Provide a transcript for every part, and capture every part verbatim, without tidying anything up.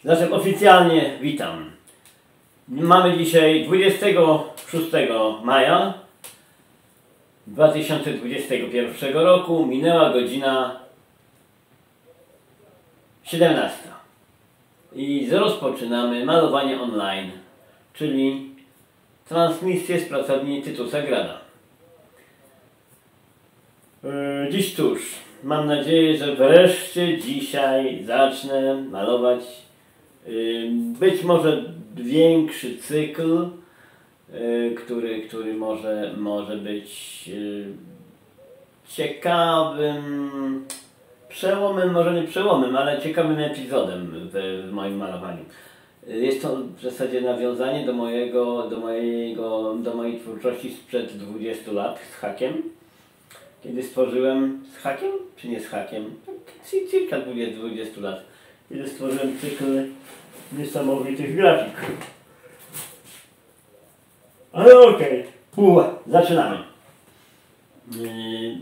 Zatem oficjalnie witam. Mamy dzisiaj dwudziestego szóstego maja dwa tysiące dwudziestego pierwszego roku. Minęła godzina siedemnasta. I rozpoczynamy malowanie online, czyli transmisję z pracowni Tytusa Grada. Yy, dziś cóż, mam nadzieję, że wreszcie dzisiaj zacznę malować yy, być może większy cykl, yy, który, który może, może być yy, ciekawym przełomem, może nie przełomem, ale ciekawym epizodem w, w moim malowaniu. Jest to w zasadzie nawiązanie do mojego, do mojego, do mojej twórczości sprzed dwudziestu lat z hakiem. Kiedy stworzyłem z hakiem, czy nie z hakiem? Cirka dwudziestu lat. Kiedy stworzyłem cykl niesamowitych grafik. Ale okej, okay. Zaczynamy. Yy,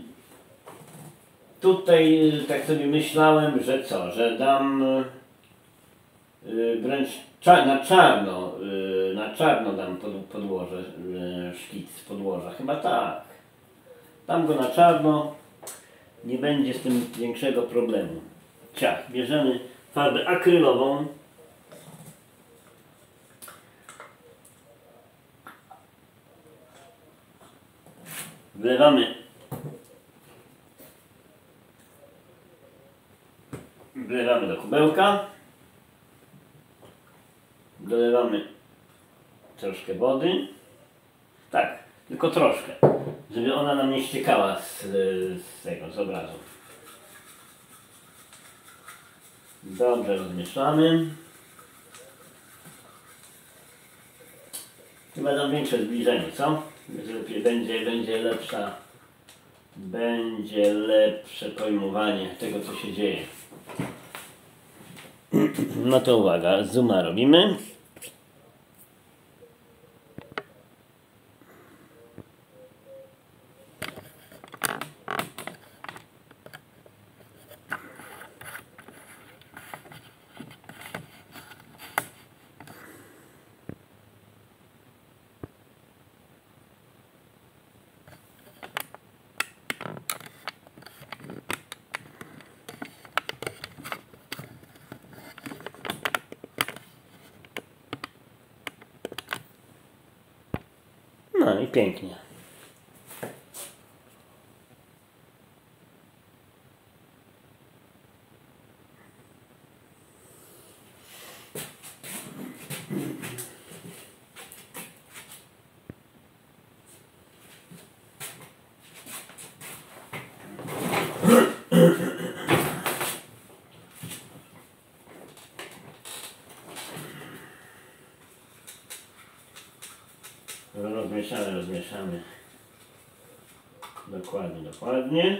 tutaj tak sobie myślałem, że co, że dam yy, wręcz cza na czarno, yy, na czarno dam pod, podłoże, yy, szkic podłoża, chyba tak. Dam go na czarno, nie będzie z tym większego problemu. Ciach, bierzemy farbę akrylową. Wlewamy wlewamy do kubełka. Dolewamy troszkę wody. Tak, tylko troszkę, żeby ona nam nie ściekała z, z tego, z obrazu. Dobrze rozmieszamy. Chyba dam większe zbliżenie, co? Lepiej będzie, będzie lepsza, będzie lepsze pojmowanie tego, co się dzieje. No to uwaga, zooma robimy. No i pięknie. Rozmieszamy, rozmieszamy. Dokładnie, dokładnie.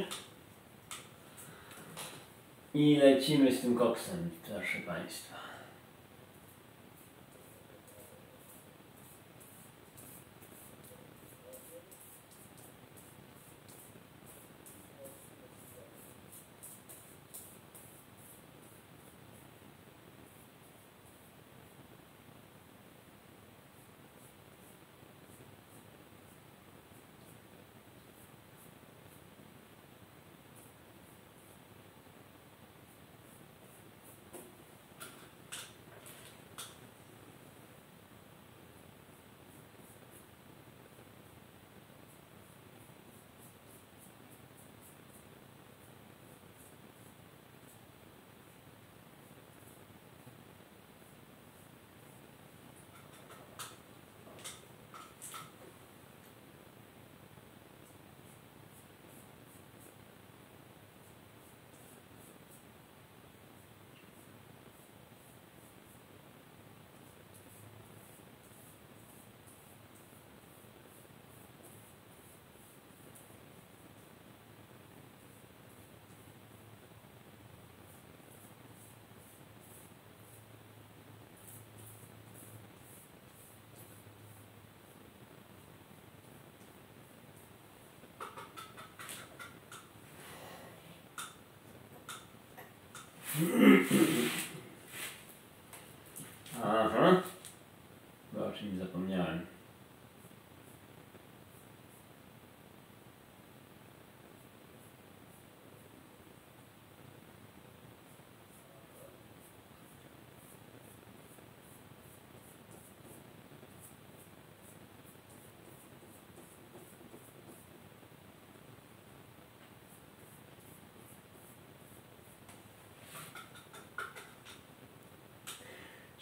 I lecimy z tym koksem, proszę Państwa.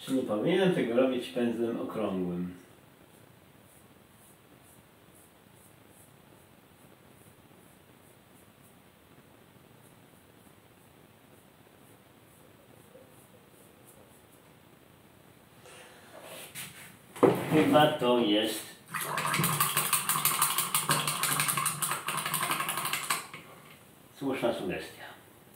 Czy nie powinienem tego robić pędzlem okrągłym? Chyba to jest słuszna sugestia.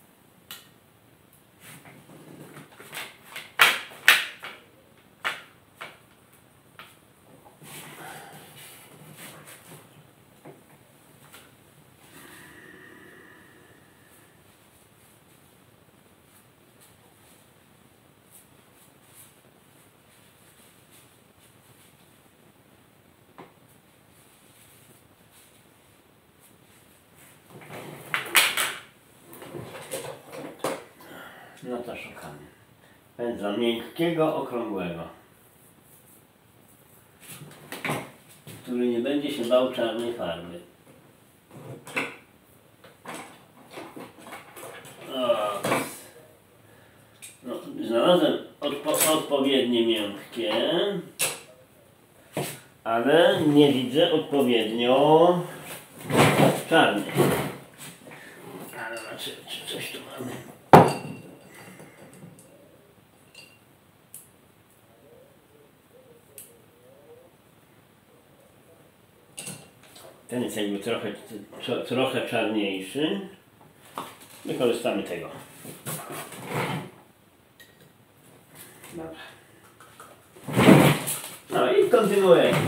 No to szukamy. Pędzla miękkiego, okrągłego, który nie będzie się bał czarnej farby. O. No, znalazłem odpo odpowiednie miękkie, ale nie widzę odpowiednio czarnych. Ale zobaczymy, czy coś tu mamy. Ten jest jakby trochę, tro, trochę czarniejszy. Wykorzystamy tego. Dobra. No i kontynuujemy.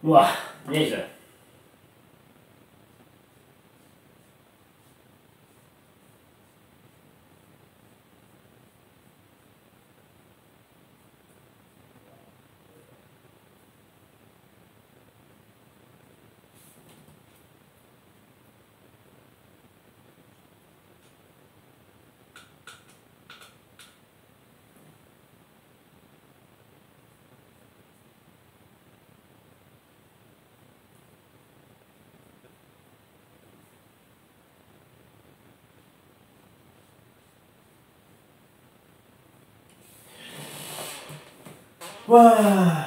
Ła, nieźle. Ła.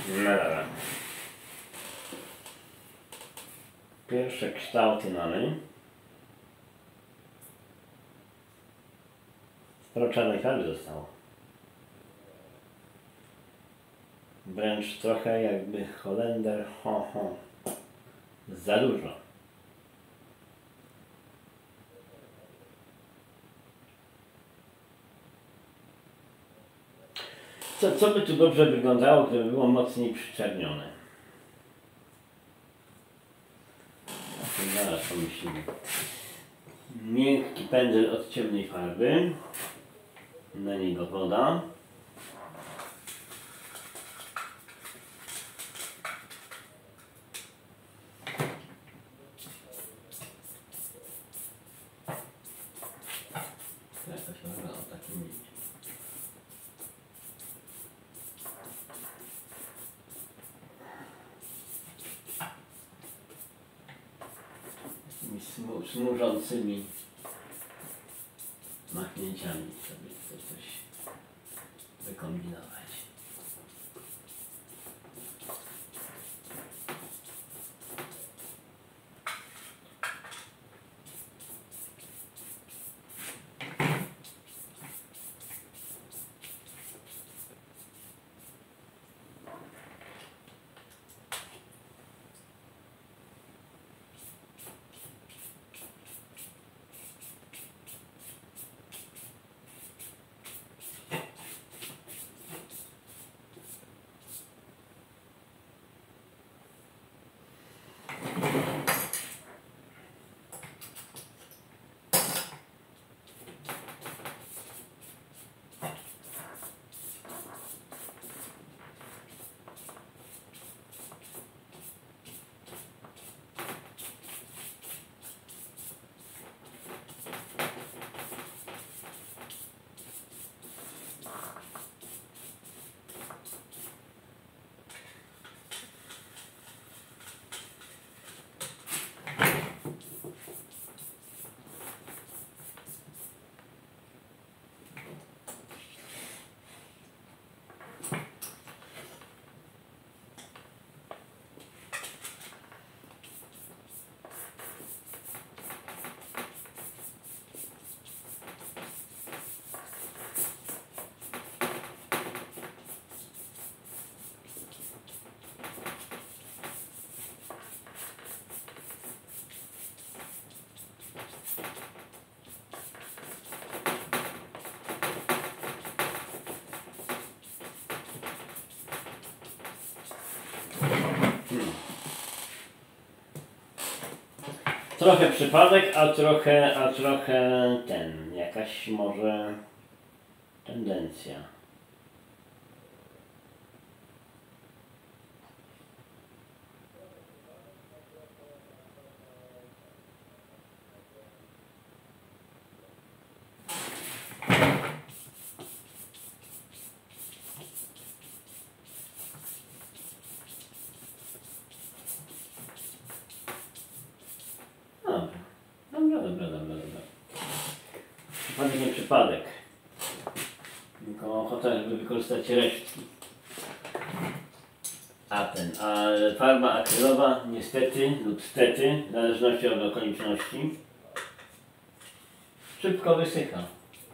No dobra. Pierwsze kształty mamy. Sporo czarnej farby zostało. Wręcz trochę jakby Holender, ho, ho. Za dużo. Co, co by tu dobrze wyglądało, gdyby było mocniej przyczernione? O tym zaraz pomyślimy. Miękki pędzel od ciemnej farby. Na niego woda. Jakaś farba o takim Smu, smużącymi machnięciami sobie tutaj coś wykombinować. Trochę przypadek, a trochę, a trochę ten, jakaś może tendencja. Dobra, dobra, dobra, dobra. Przypadek nie przypadek. Tylko ochota, żeby wykorzystać resztki. A ten, a farba akrylowa niestety lub stety, w zależności od okoliczności, szybko wysycha.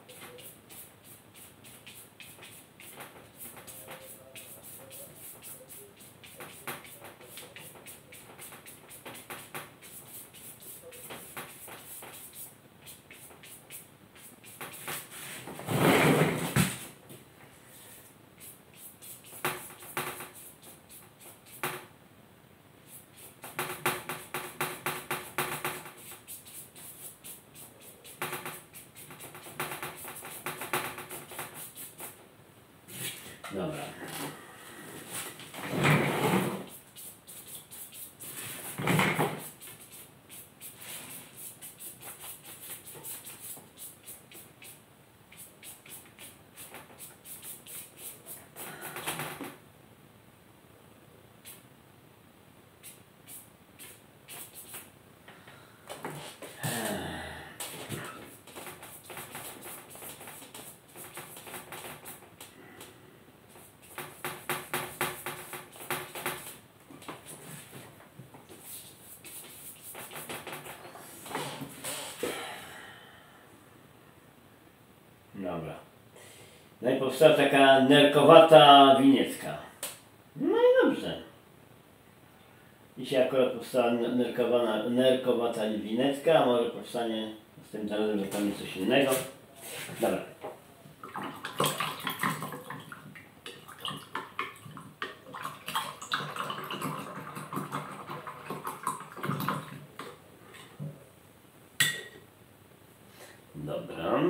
Dobra. Dobra. No i powstała taka nerkowata winiecka. No i dobrze. Dzisiaj akurat powstała nerkowana, nerkowata winecka, a może powstanie następnym razem zupełnie coś innego. Dobra. Dobra.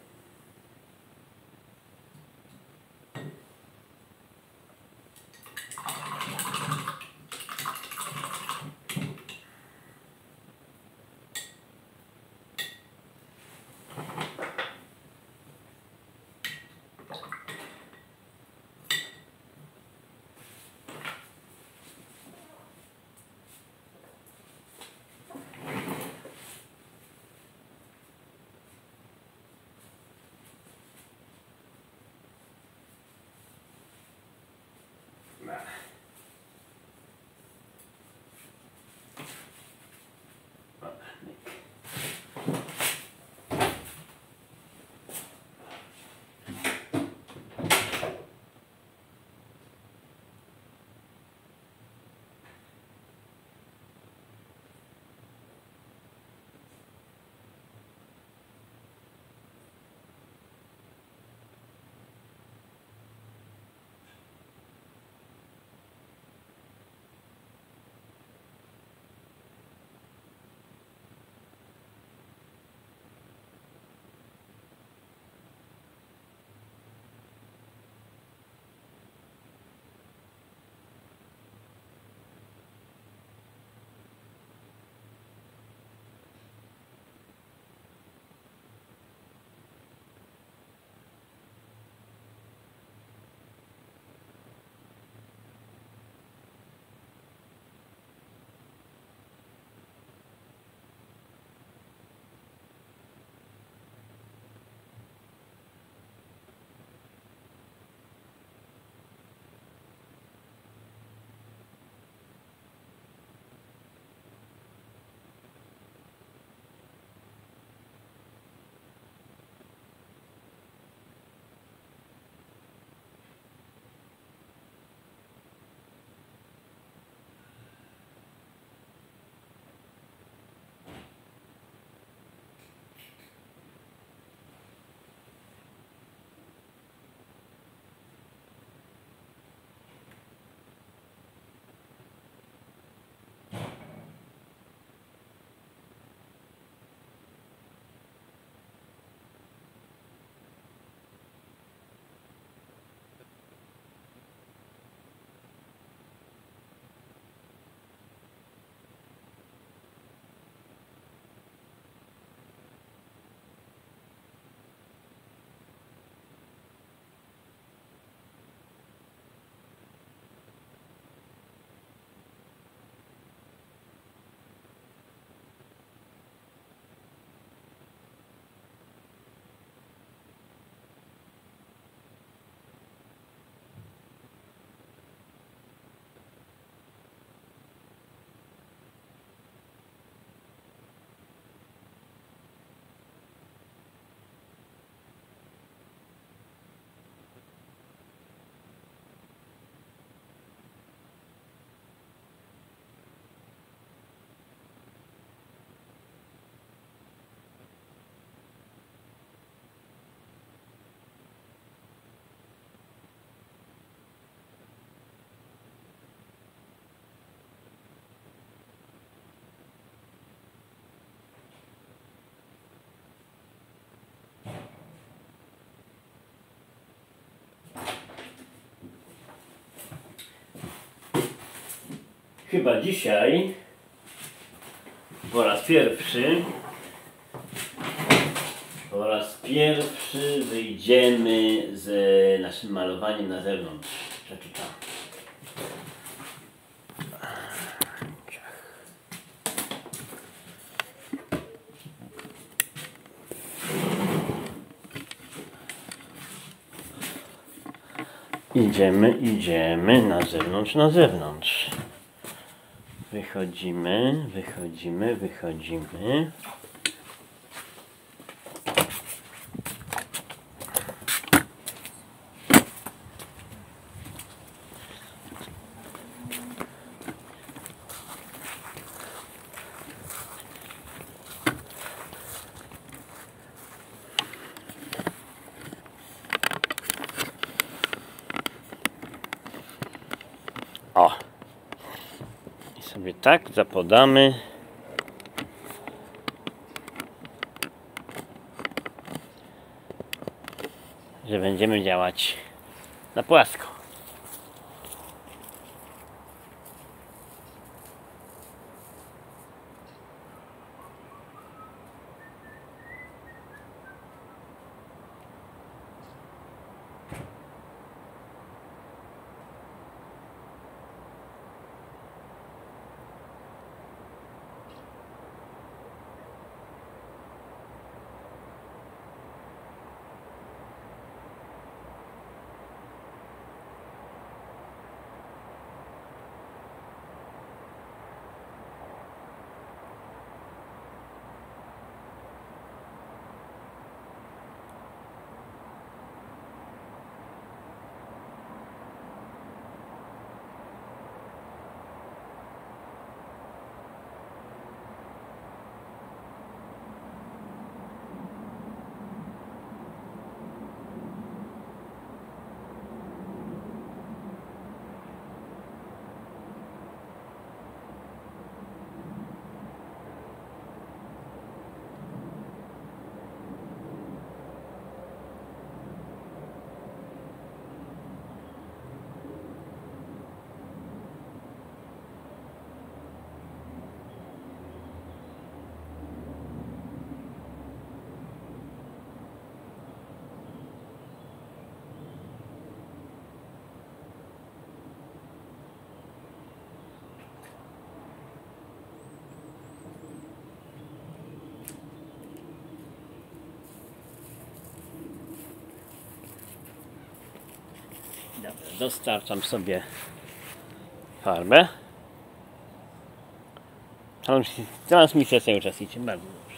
Chyba dzisiaj po raz pierwszy po raz pierwszy wyjdziemy z naszym malowaniem na zewnątrz. Przeczytam. Idziemy, idziemy na zewnątrz, na zewnątrz. Wychodzimy, wychodzimy, wychodzimy. O! I sobie tak zapodamy. Że będziemy działać na płasko. Dobra, dostarczam sobie farbę. Transmisja cały czas idzie bardzo dobrze.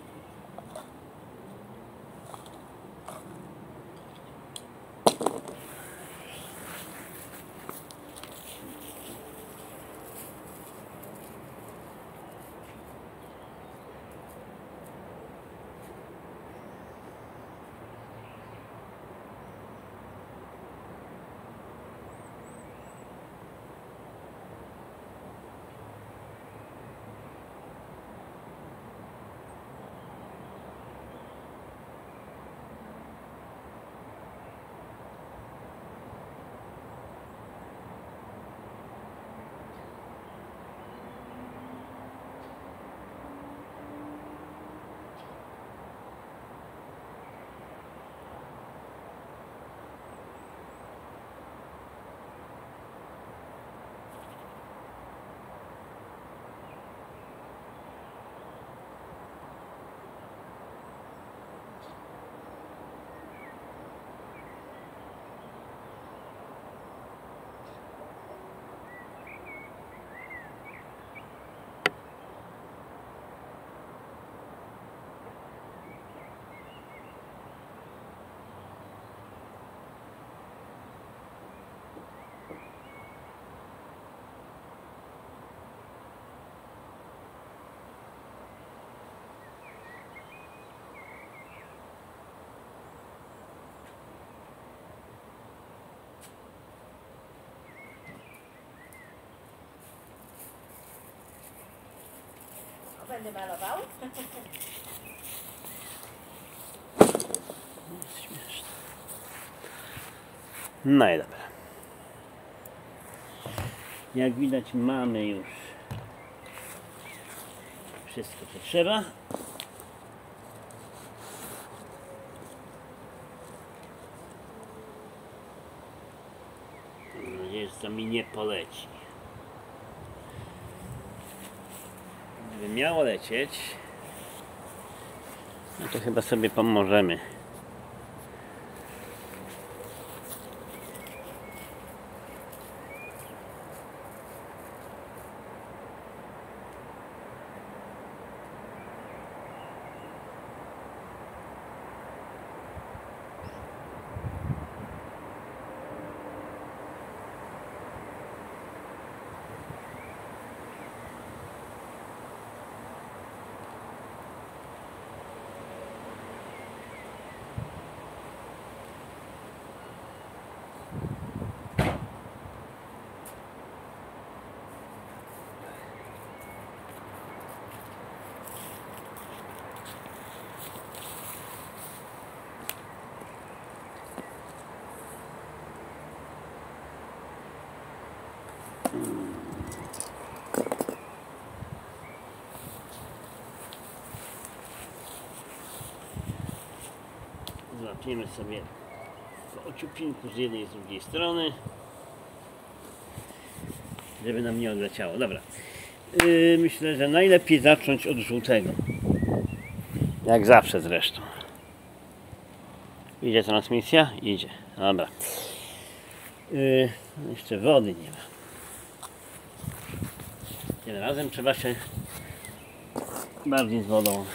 Będę malował? Śmieszne. No i dobra. Jak widać, mamy już wszystko, co trzeba. Mam nadzieję, że to mi nie poleci. Gdyby miało lecieć, no to chyba sobie pomożemy. Tniemy sobie po ociupinku z jednej i z drugiej strony, żeby nam nie odleciało. Dobra. Yy, myślę, że najlepiej zacząć od żółtego. Jak zawsze zresztą. Idzie transmisja? Idzie. Dobra. Yy, jeszcze wody nie ma. Tym razem trzeba się bardziej z wodą.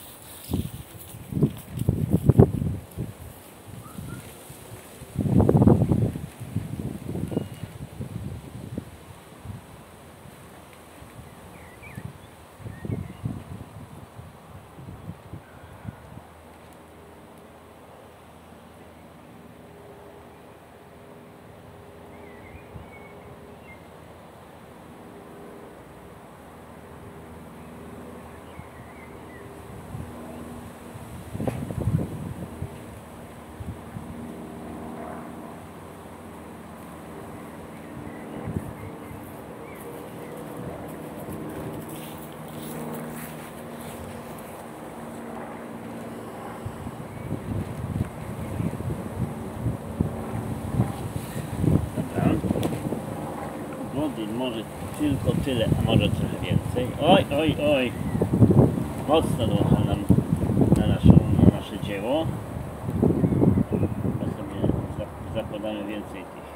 Wody może tylko tyle, a może trochę więcej. Oj, oj, oj! Mocno dmucha nam na, naszą, na nasze dzieło. Chyba sobie zakładamy więcej tych.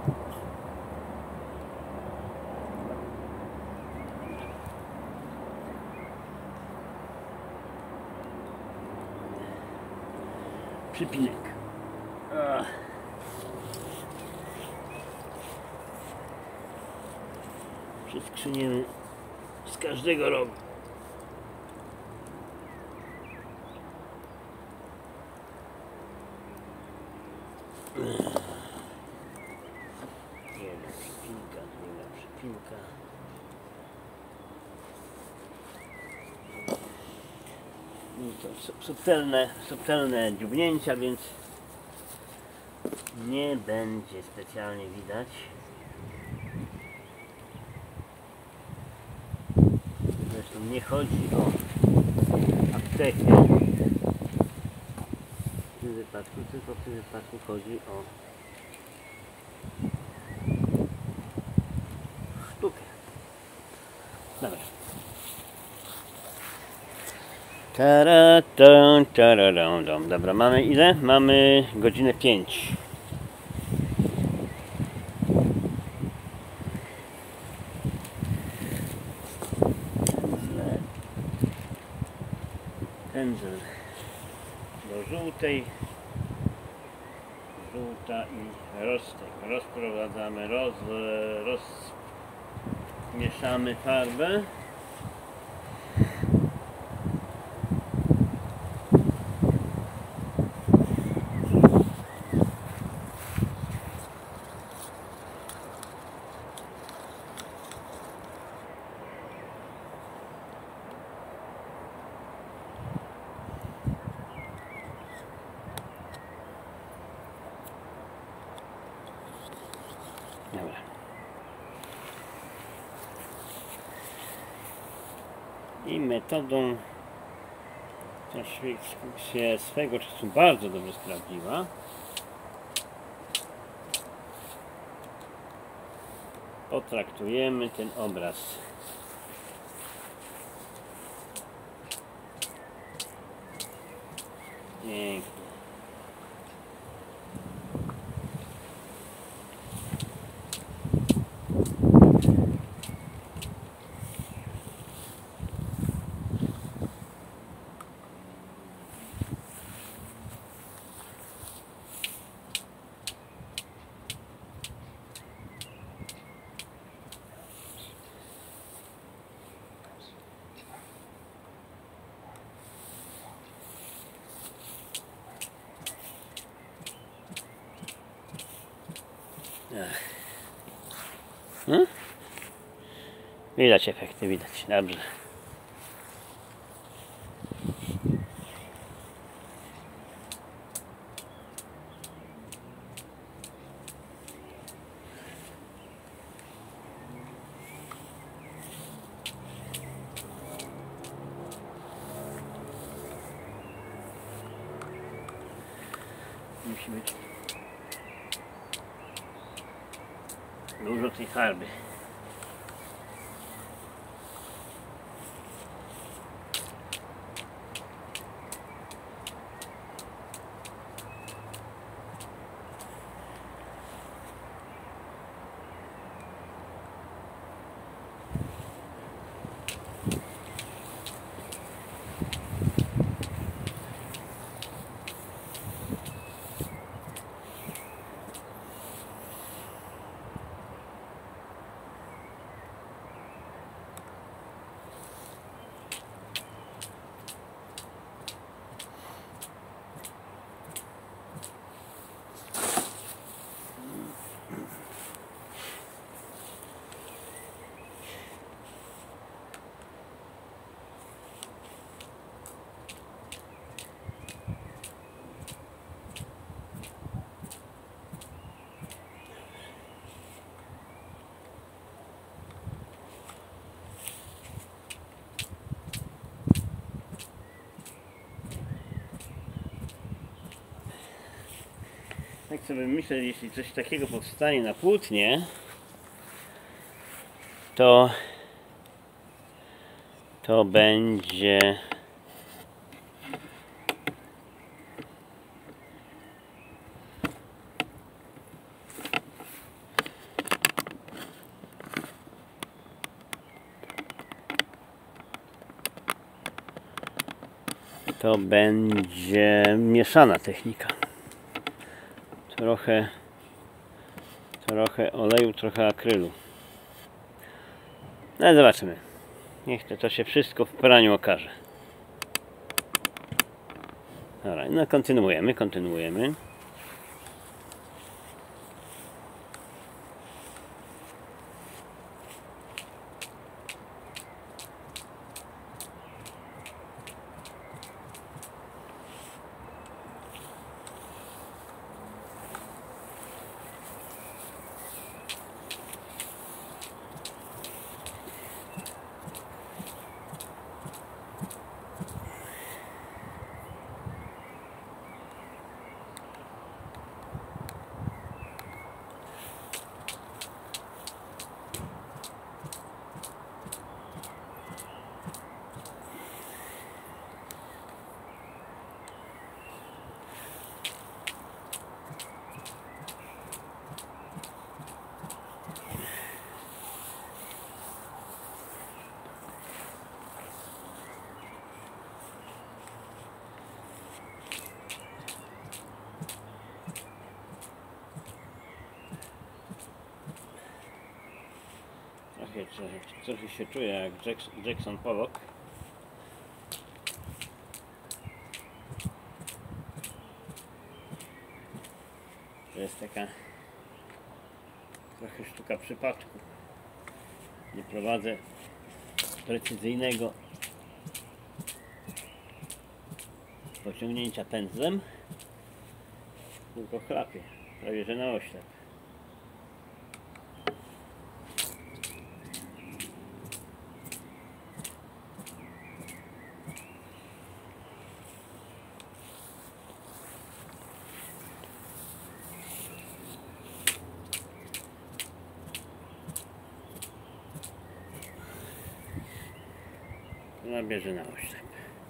Przypinek. Ach. Przyskrzyniemy z każdego rogu. Jedna przypinka, druga przypinka. I to subtelne, subtelne dziubnięcia, więc nie będzie specjalnie widać. Zresztą nie chodzi o aptekę w tym wypadku, tylko w tym wypadku chodzi o sztukę. Dobra. Taratą, tararam. Dobra, mamy ile? Mamy godzinę pięć. Pędzel do żółtej, żółta i roztek. Rozprowadzamy, roz, rozmieszamy farbę. Dobra. I metodą, która się swego czasu bardzo dobrze sprawdziła, potraktujemy ten obraz. Pięknie. Hmm? Widać efekty, widać, dobrze. musi być dużo tej farby. Tak sobie myślę, że jeśli coś takiego powstanie na płótnie, to to będzie to będzie mieszana technika. Trochę, trochę oleju, trochę akrylu. No ale zobaczymy. Niech to, to się wszystko w praniu okaże. Dobra, no kontynuujemy, kontynuujemy. Trochę, trochę, trochę się czuję jak Jackson, Jackson Pollock. To jest taka trochę sztuka przypadku. Nie prowadzę precyzyjnego pociągnięcia pędzlem, tylko chlapię, prawie że na oślep. Nabierze na oślep.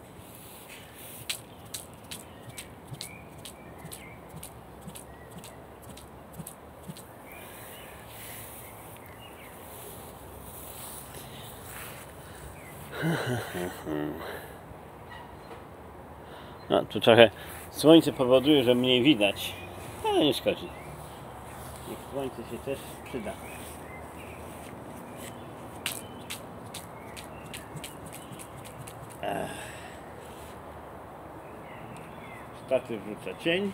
No tu trochę słońce powoduje, że mniej widać, ale nie szkodzi. Niech słońce się też przyda. Statyw wrzuca cień.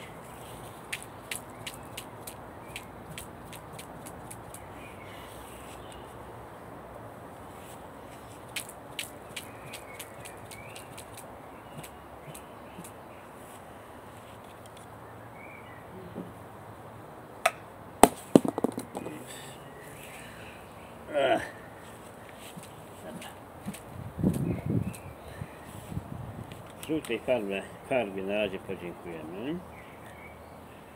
Żółtej farbie, farbie na razie podziękujemy.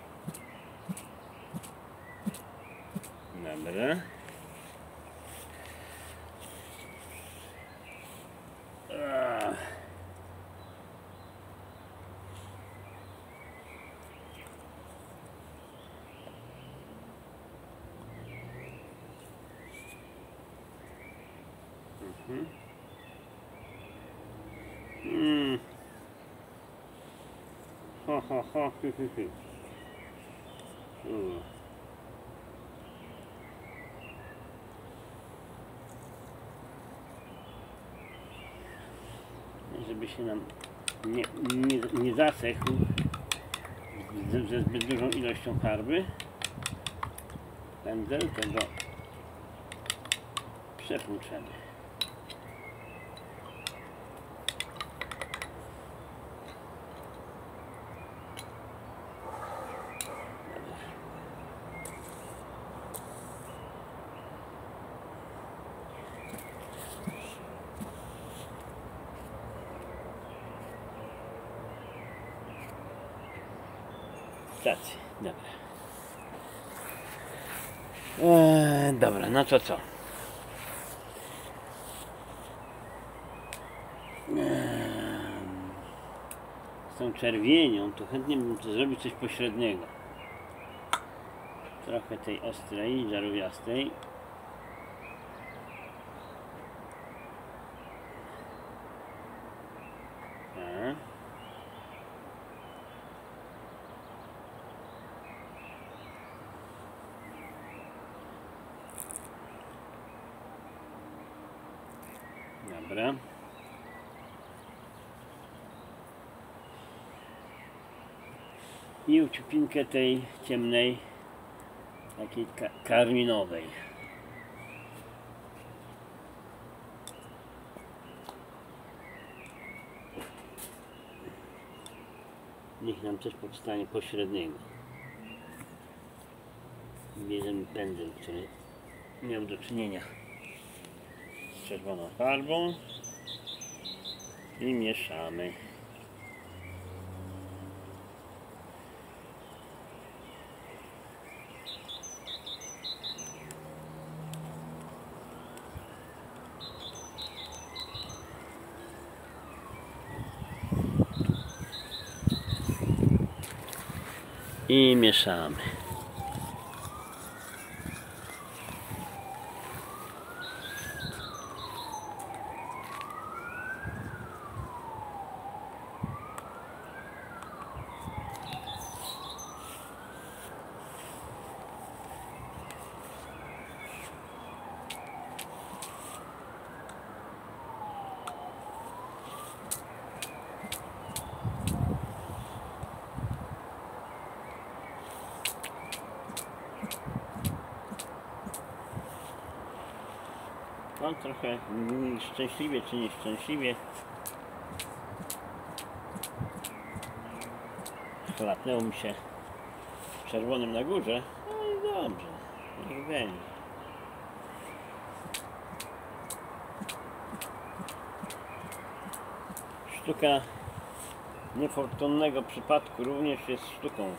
Dobra. Ach. Mhm. Mm. Ha ha ha, hy, hy, hy. Mm. Żeby się nam nie, nie, nie zasechł ze, ze zbyt dużą ilością farby, pędzel tego przepłuczemy. Stacji, dobra. Eee, dobra, no to co? Eee, z tą czerwienią to chętnie bym to zrobić coś pośredniego. Trochę tej ostrej, żarówiastej. Tak. Dobra. I uciupinkę tej ciemnej, takiej ka karminowej. Niech nam coś powstanie pośredniego. Bierzemy pędzel, który miał do czynienia z czerwoną farbą i mieszamy. I mieszamy. No trochę szczęśliwie czy nieszczęśliwie chlapnęło mi się czerwonym na górze, no i dobrze, niech będzie. Sztuka niefortunnego przypadku również jest sztuką.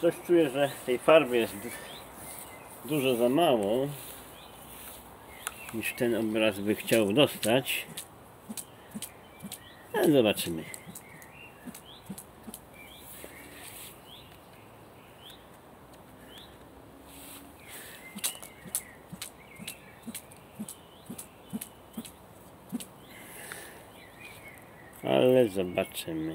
Coś czuję, że tej farby jest dużo za mało, niż ten obraz by chciał dostać. Ale zobaczymy. Ale zobaczymy.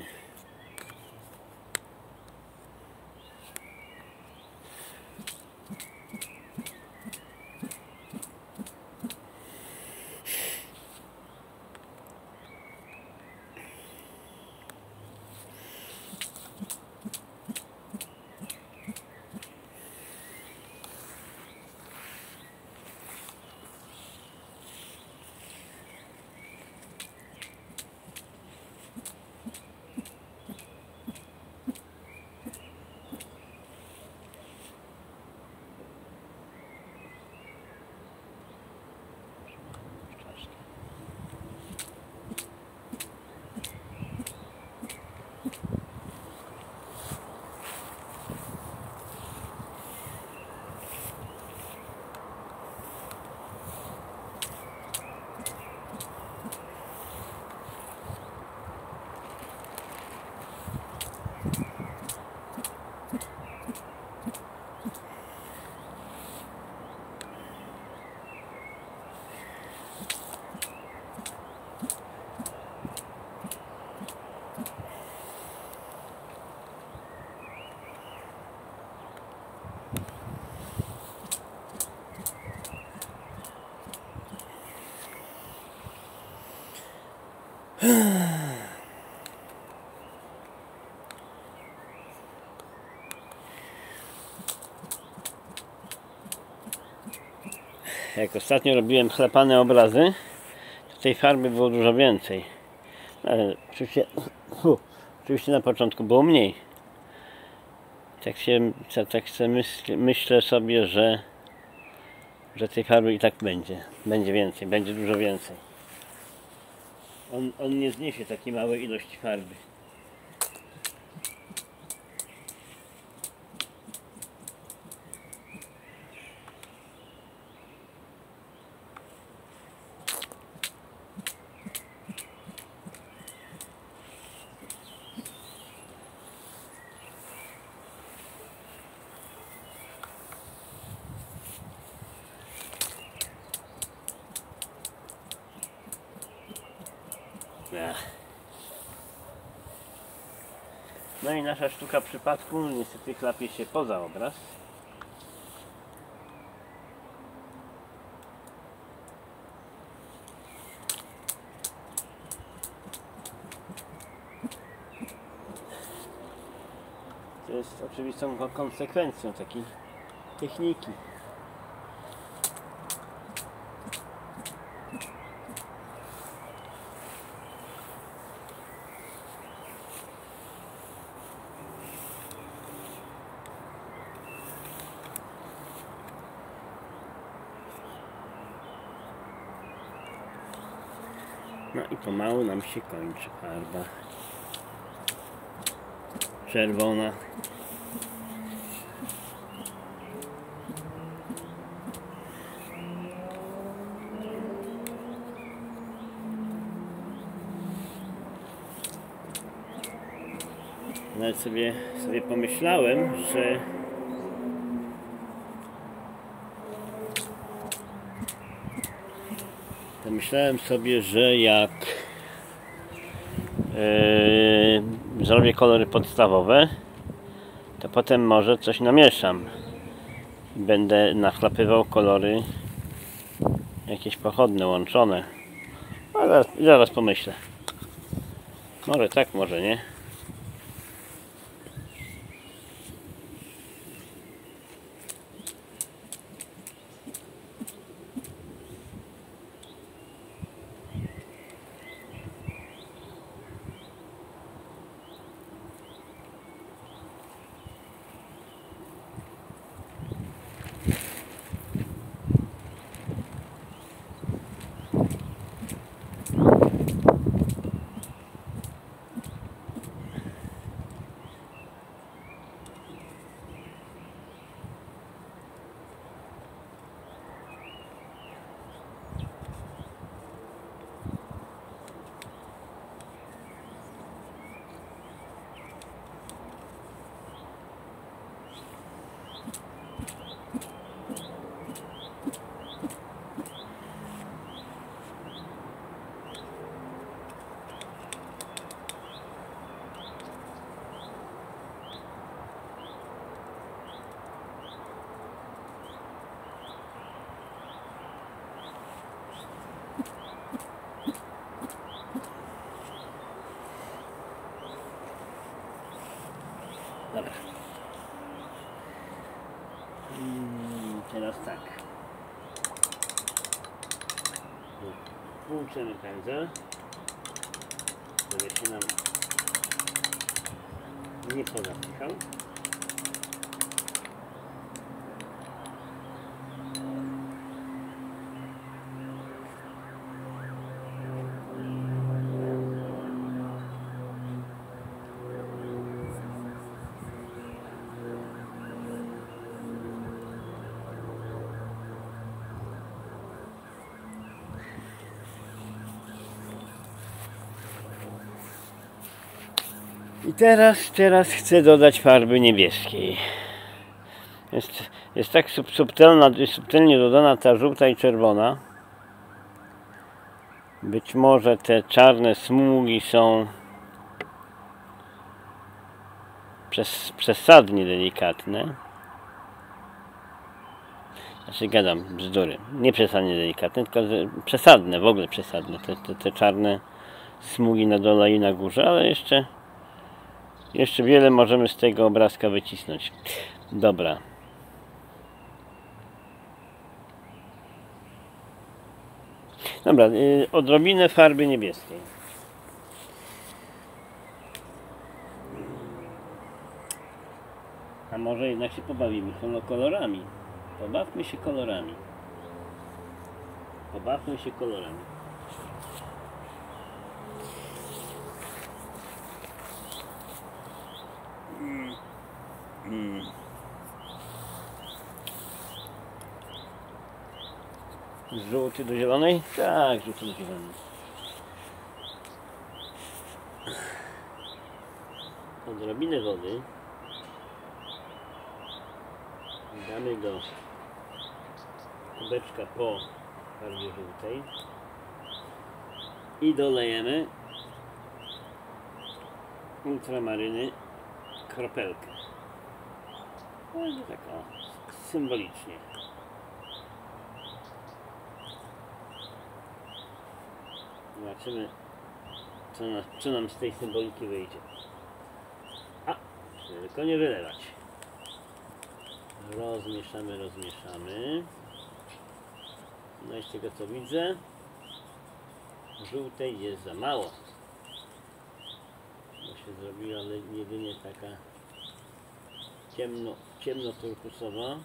Jak ostatnio robiłem chlepane obrazy, to tej farby było dużo więcej. Ale oczywiście, fu, oczywiście na początku było mniej. Tak się, tak sobie myśl, myślę sobie, że, że tej farby i tak będzie. Będzie więcej, będzie dużo więcej. On, on nie zniesie takiej małej ilości farby. No i nasza sztuka przypadku niestety chlapie się poza obraz. To jest oczywistą konsekwencją takiej techniki. No i pomału nam się kończy farba czerwona. Nawet sobie, sobie pomyślałem, że Myślałem sobie, że jak yy, zrobię kolory podstawowe, to potem może coś namieszam. Będę nachlapywał kolory jakieś pochodne, łączone. Ale zaraz, zaraz pomyślę. Może tak, może nie. Włączymy pędzel, żeby się nam nie pozapychał. I teraz, teraz chcę dodać farby niebieskiej. Jest, jest tak sub, subtelna, subtelnie dodana ta żółta i czerwona. Być może te czarne smugi są przes, przesadnie delikatne. Znaczy gadam bzdury. Nie przesadnie delikatne, tylko przesadne, w ogóle przesadne. Te, te, te czarne smugi na dole i na górze, ale jeszcze Jeszcze wiele możemy z tego obrazka wycisnąć. Dobra. Dobra, yy, odrobinę farby niebieskiej. A może jednak się pobawimy kolorami. Pobawmy się kolorami. Pobawmy się kolorami. Hmm. Żółty do zielonej? Tak, żółty do zielonej. Odrobinę wody damy do kubeczka po farbie żółtej i dolejemy ultramaryny kropelkę. No tak o, symbolicznie. Zobaczymy, co, na, co nam z tej symboliki wyjdzie. A, tylko nie wylewać. Rozmieszamy, rozmieszamy. No i z tego co widzę, żółtej jest za mało. Bo się zrobiła jedynie taka ciemno, ciemno turkusowa.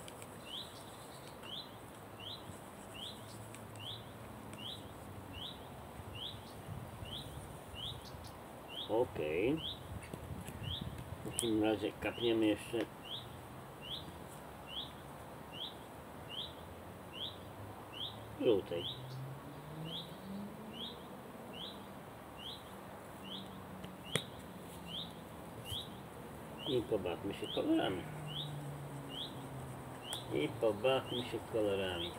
Ok. W takim razie kapniemy jeszcze żółtej. I pobawmy się kolorami. I pobawmy się kolorami.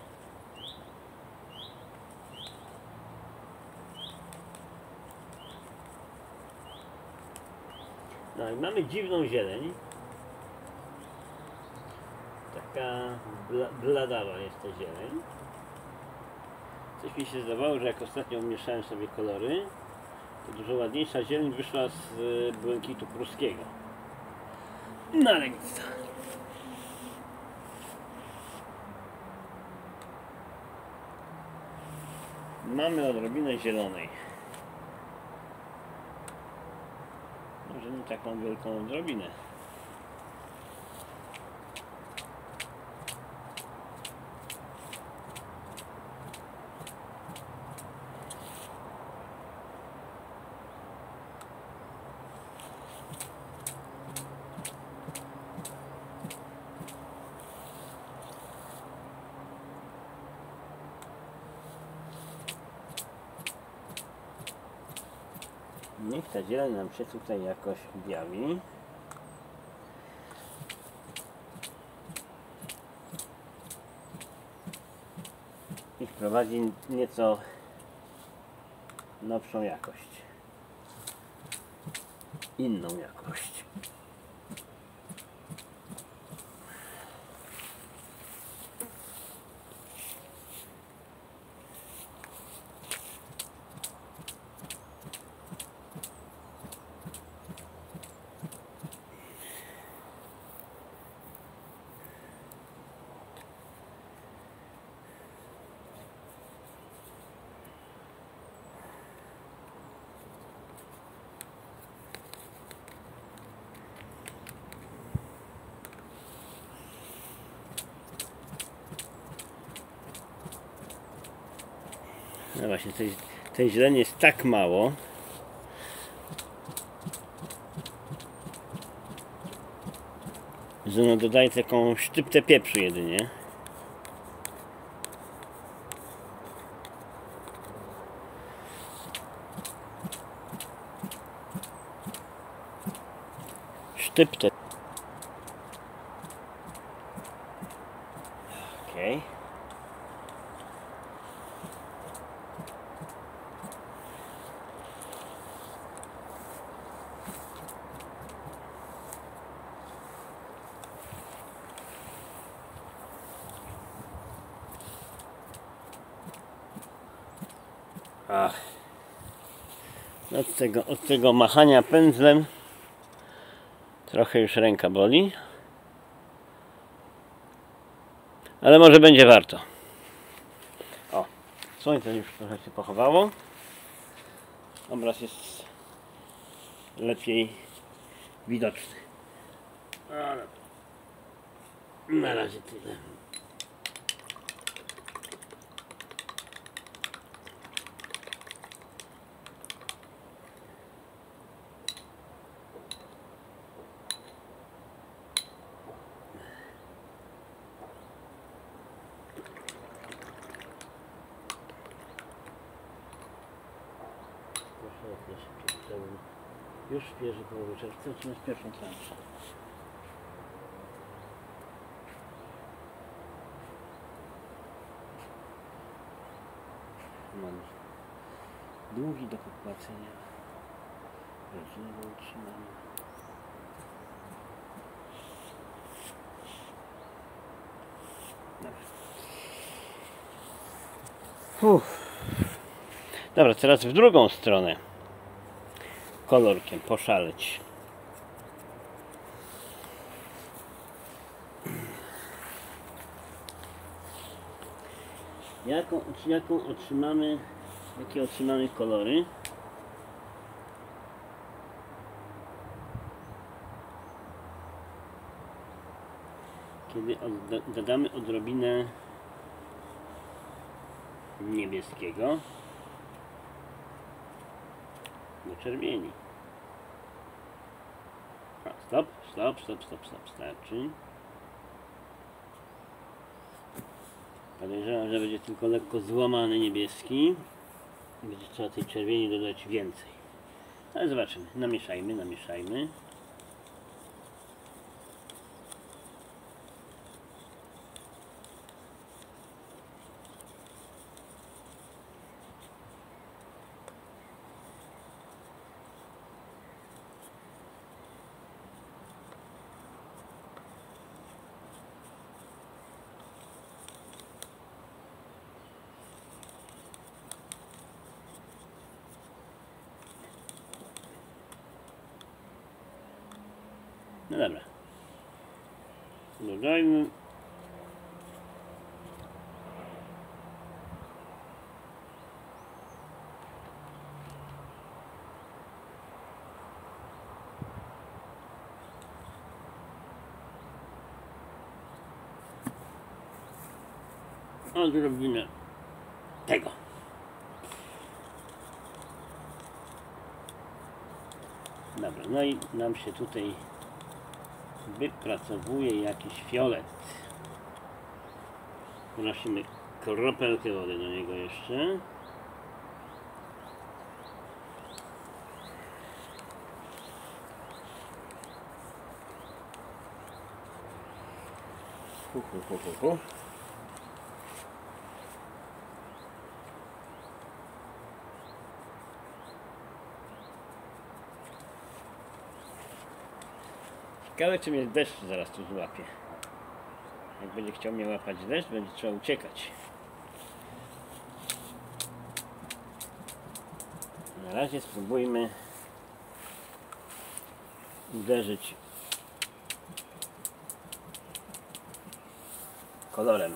No i mamy dziwną zieleń. Taka bla, bladawa jest ta zieleń. Coś mi się zdawało, że jak ostatnio umieszczałem sobie kolory, to dużo ładniejsza zieleń wyszła z błękitu pruskiego. No ale nic. Mamy odrobinę zielonej. Może nie taką wielką odrobinę. Niech ta zieleń nam się tutaj jakoś objawi. I wprowadzi nieco nowszą jakość. Inną jakość. No właśnie, tej, tej zieleni jest tak mało. Że no dodaje taką szczyptę pieprzu jedynie. Sztyptę. Okej. Okay. Ach. Od tego, od tego machania pędzlem trochę już ręka boli, ale może będzie warto. O, słońce już trochę się pochowało. Obraz jest lepiej widoczny. Ale na razie tyle. Już w pierwszej połowie czerwca zaczynać pierwszą transzę. Mam długi do popłacenia, rodziny do utrzymania. Dobra. Uff. Dobra, teraz w drugą stronę. Kolorkiem poszaleć. Jaką, jaką otrzymamy, jakie otrzymamy kolory? Kiedy od, dodamy odrobinę niebieskiego do czerwieni. A, stop, stop, stop, stop, stop, starczy. Podejrzewam, że będzie tylko lekko złamany niebieski. Będzie trzeba tej czerwieni dodać więcej. Ale zobaczymy. Namieszajmy, namieszajmy. No dobra. Dodajmy. Odrobinę tego. Dobra, no i nam się tutaj wypracowuje jakiś fiolet. Wnosimy kropelkę wody do niego jeszcze. Hu, hu, hu, hu, hu. Ciekawe, czy mnie deszcz zaraz tu złapie. Jak będzie chciał mnie łapać deszcz, będzie trzeba uciekać. Na razie spróbujmy uderzyć kolorem.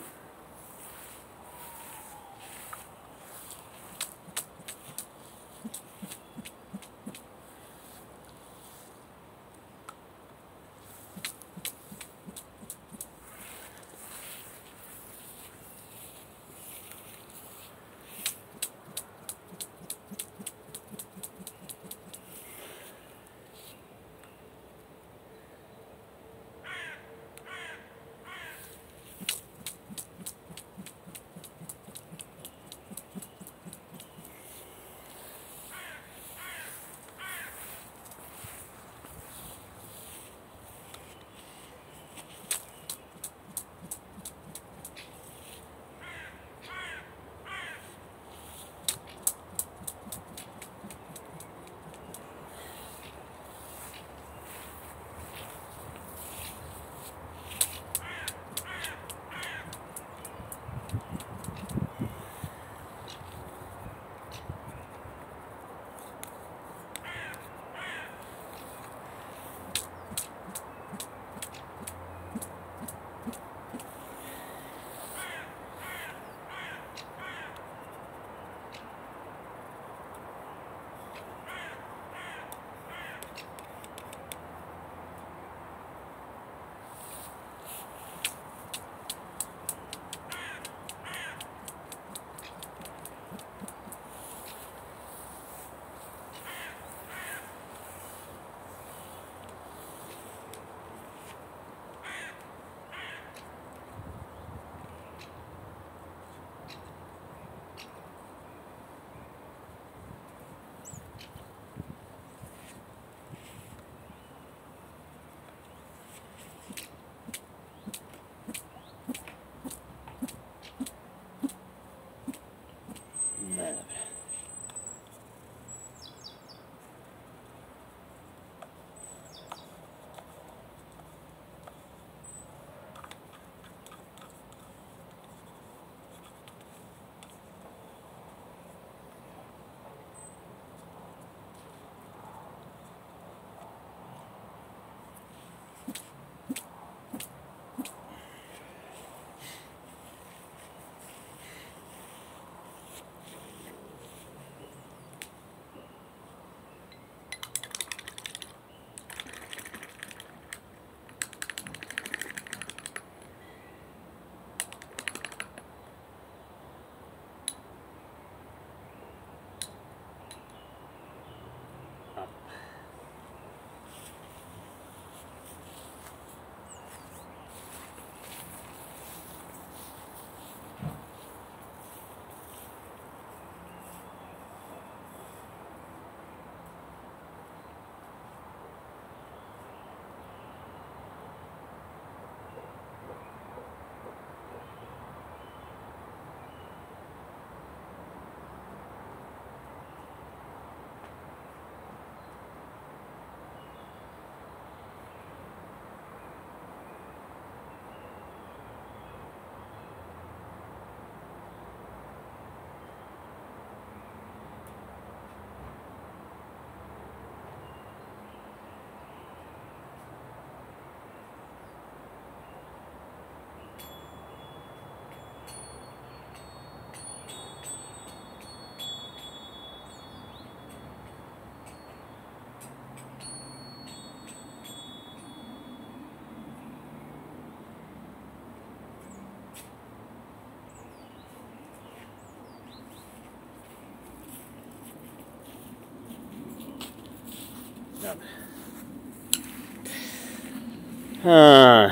Dobra. A.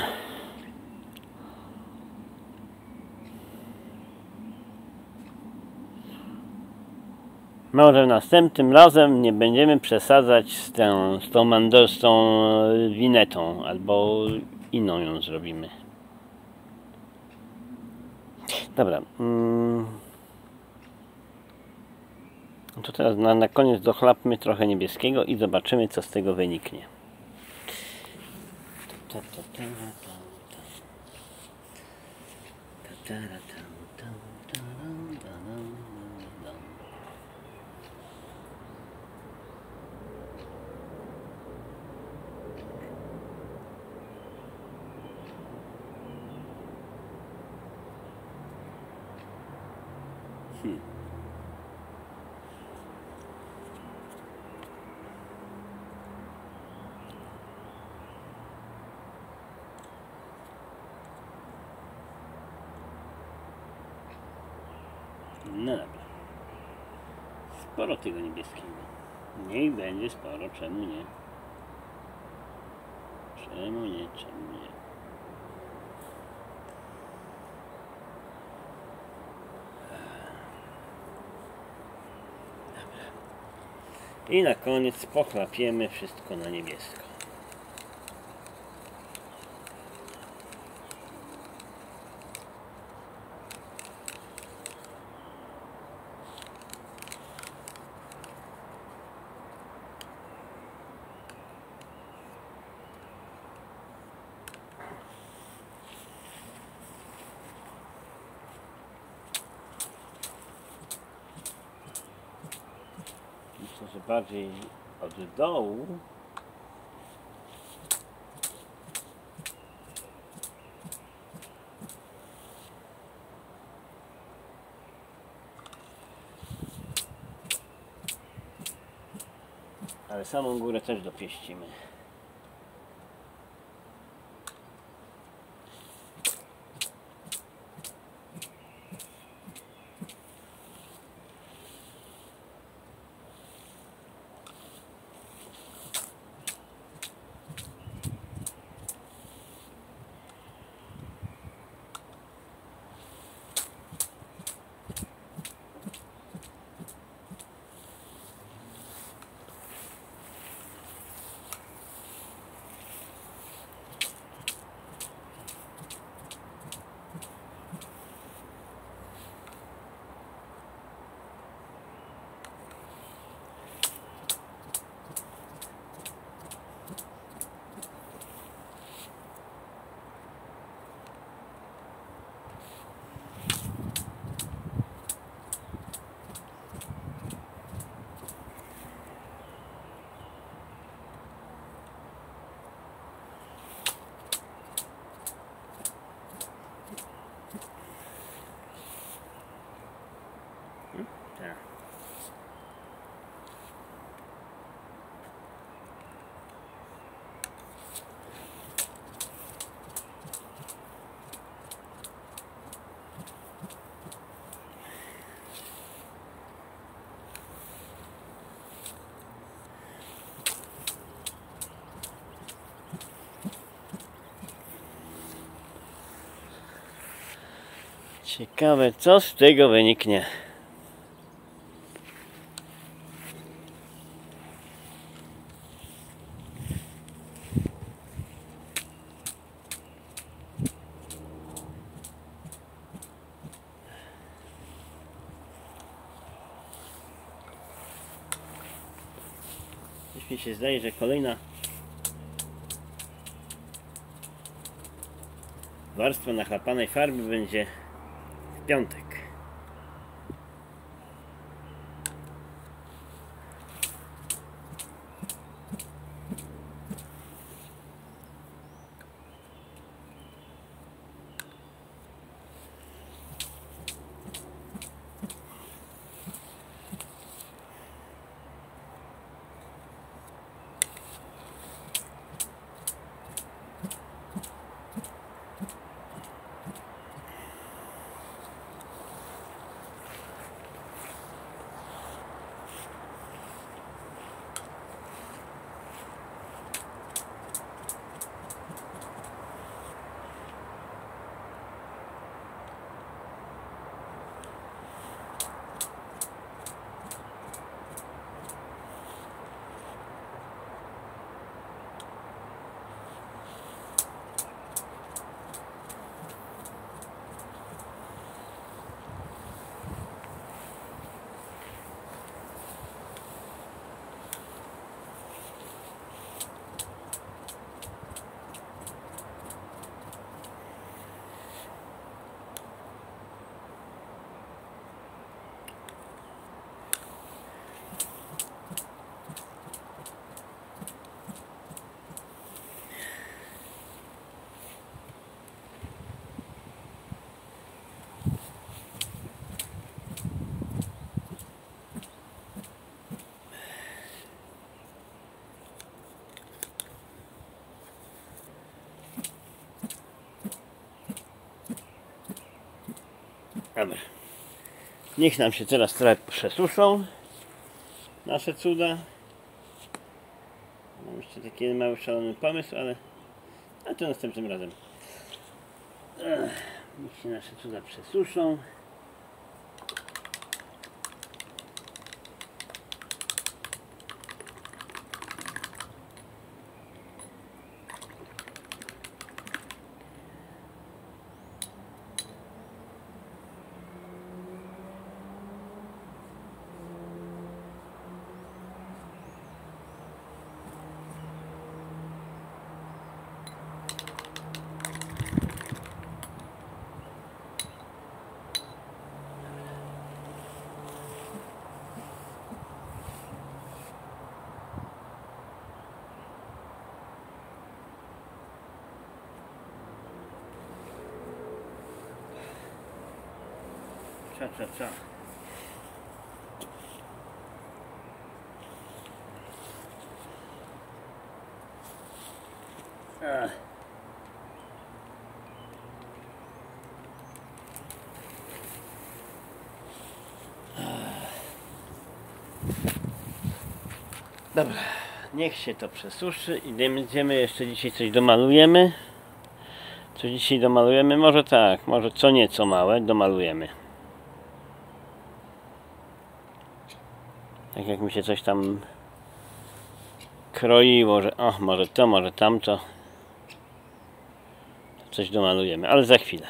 Może następnym razem nie będziemy przesadzać z tą, z tą mandorstą winetą, albo inną ją zrobimy. Dobra. Mm. To teraz na, na koniec dochlapmy trochę niebieskiego i zobaczymy, co z tego wyniknie. Hmm. No dobra. Sporo tego niebieskiego. Niech będzie sporo, czemu nie? Czemu nie, czemu nie? Dobra. I na koniec pochlapiemy wszystko na niebiesko. Myślę, że bardziej od dołu. Ale samą górę też dopieścimy. Tak. Ciekawe, co z tego wyniknie. Coś mi się zdaje, że kolejna warstwa nachlapanej farby będzie w piątek. Dobra. Niech nam się teraz trochę przesuszą nasze cuda. Mam jeszcze taki mały szalony pomysł, ale a to następnym razem. Ech, niech się nasze cuda przesuszą. Cia, cia, cia. Ech. Dobra, niech się to przesuszy i będziemy jeszcze dzisiaj coś domalujemy. Coś dzisiaj domalujemy, może tak, może co nieco małe domalujemy. Tak jak mi się coś tam kroiło, że o, może to, może tamto. Coś domalujemy, ale za chwilę.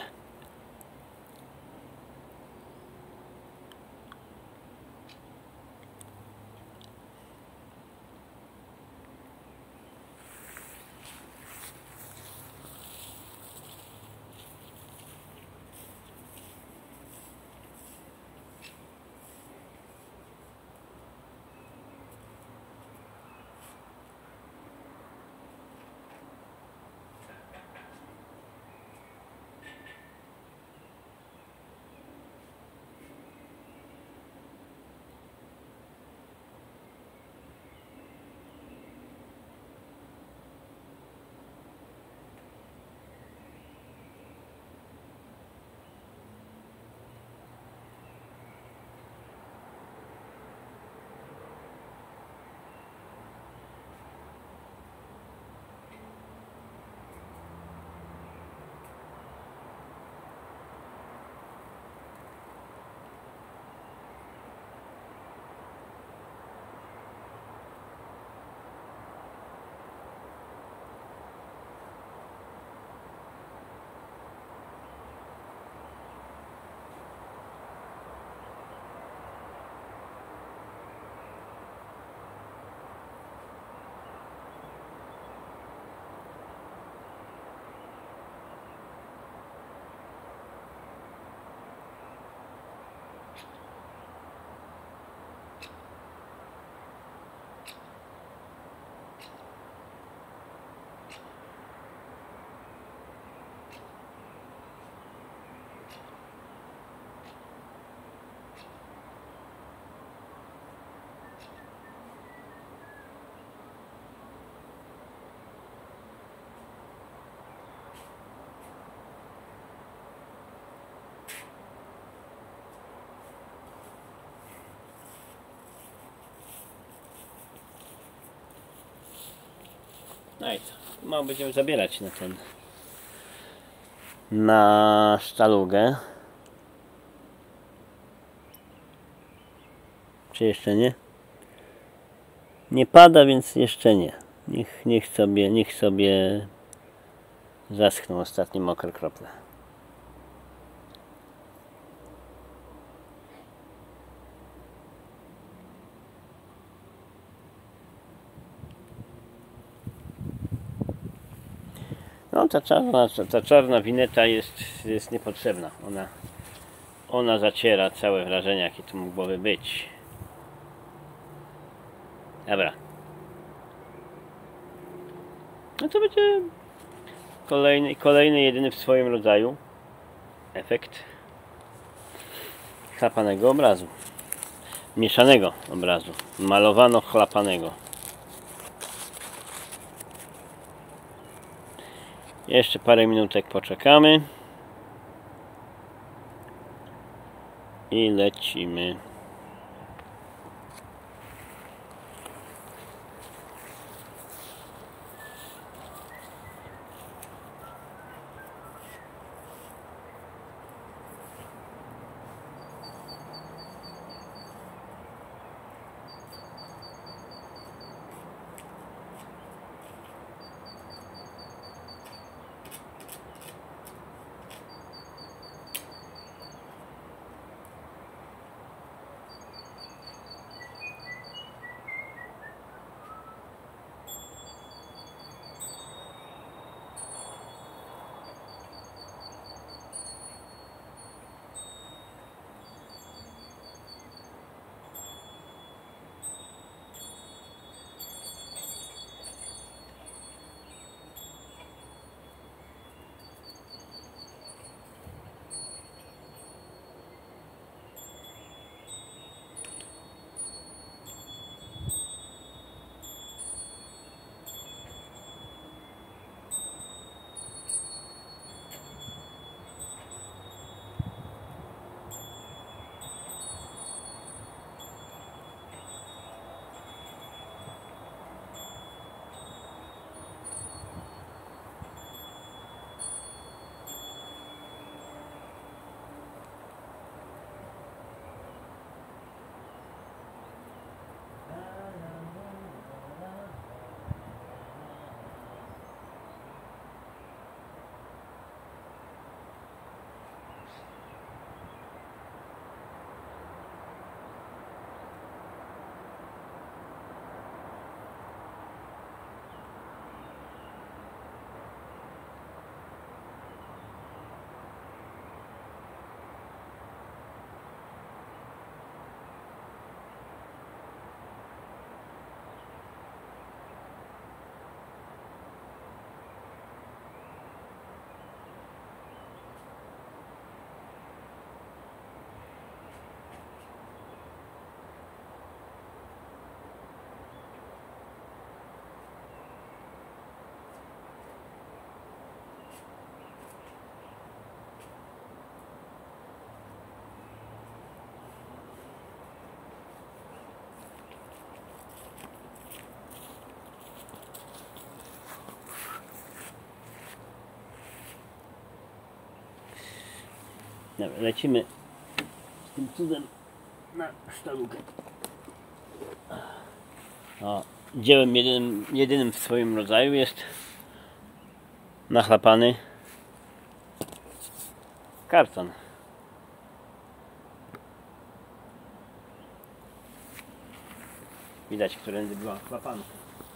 No i co? Mało będziemy zabierać na ten na sztalugę. Czy jeszcze nie? Nie pada, więc jeszcze nie. Niech, niech sobie, niech sobie zaschną ostatnie mokre krople. No ta czarna, ta czarna wineta jest, jest niepotrzebna. Ona, ona zaciera całe wrażenia, jakie tu mogłoby być. Dobra. No to będzie kolejny, kolejny, jedyny w swoim rodzaju efekt chlapanego obrazu. Mieszanego obrazu. Malowano-chlapanego. Jeszcze parę minutek poczekamy. I lecimy. Dobra, lecimy z tym cudem na sztalukę. O, dziełem jedynym, jedynym w swoim rodzaju jest nachlapany karton. Widać, którędy była chlapanka.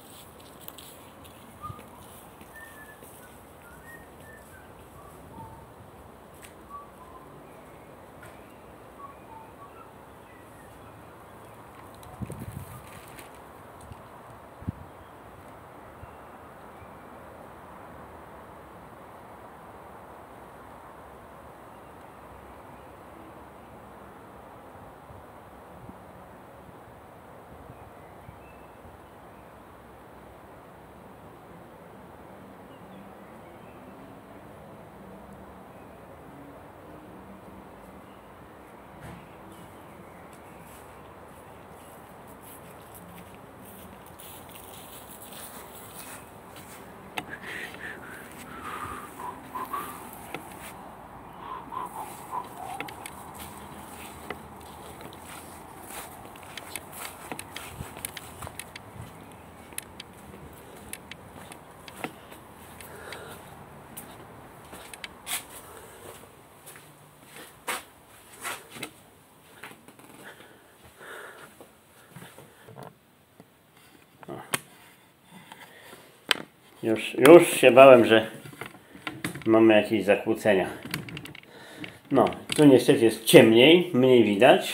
Już, już się bałem, że mamy jakieś zakłócenia. No, tu niestety jest ciemniej, mniej widać.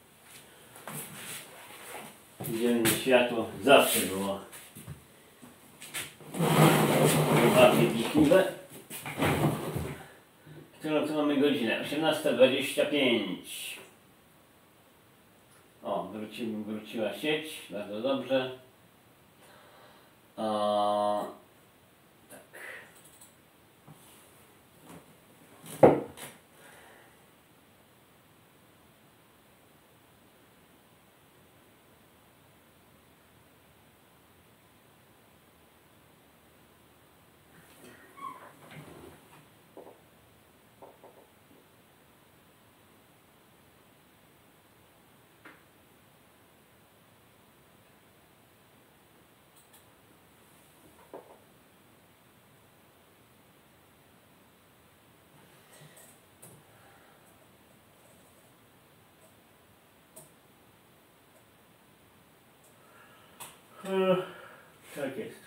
Dzienne światło zawsze było bardziej wnikliwe. Którą tu mamy godzinę? osiemnasta dwadzieścia pięć. O, wróci, wróciła sieć, bardzo dobrze. O, tak. Ech, tak jest.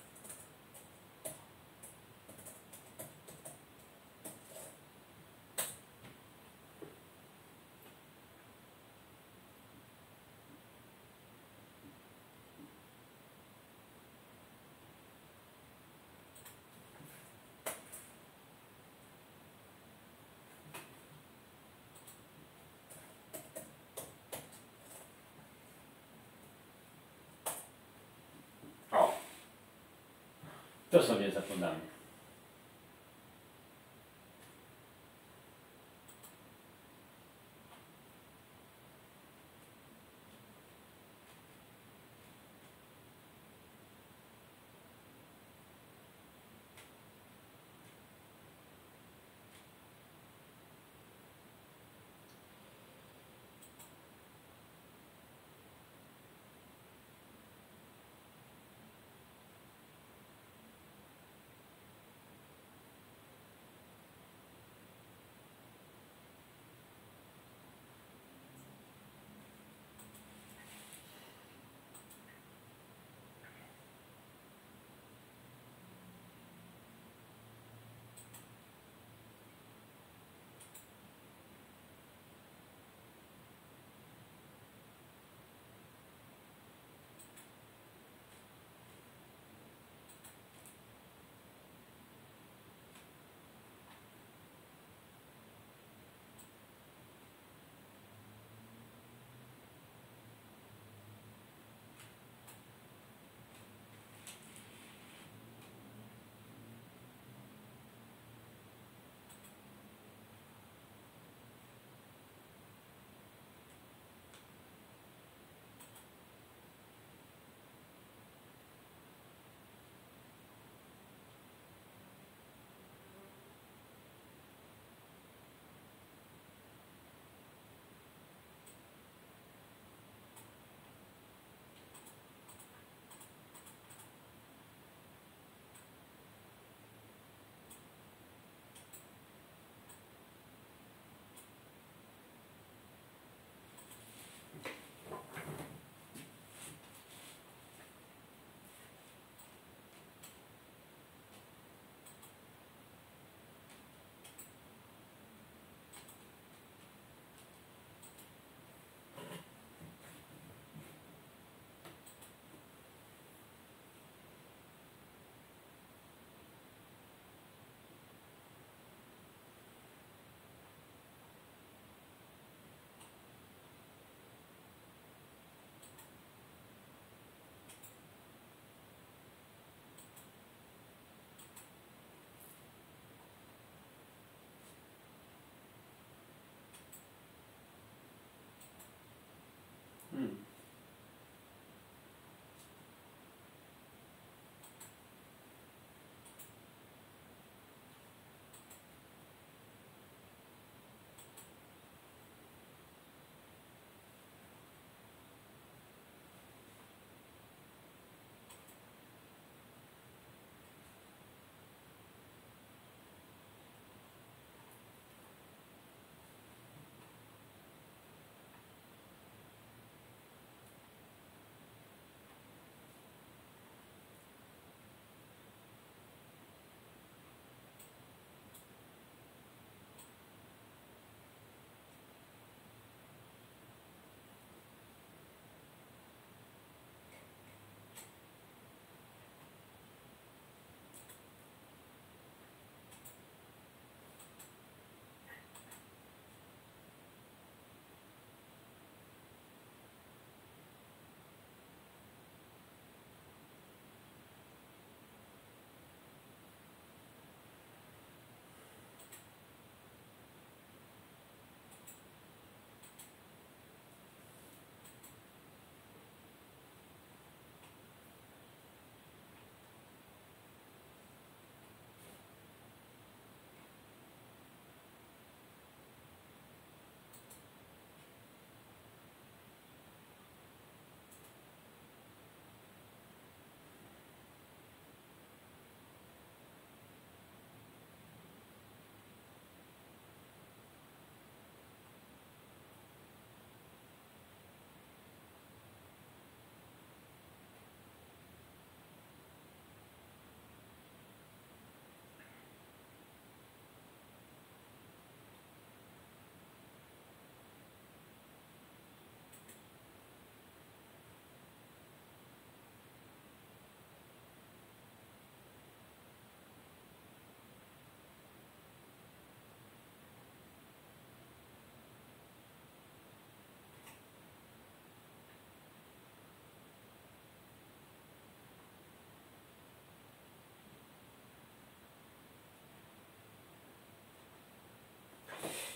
O! To sobie zakładamy.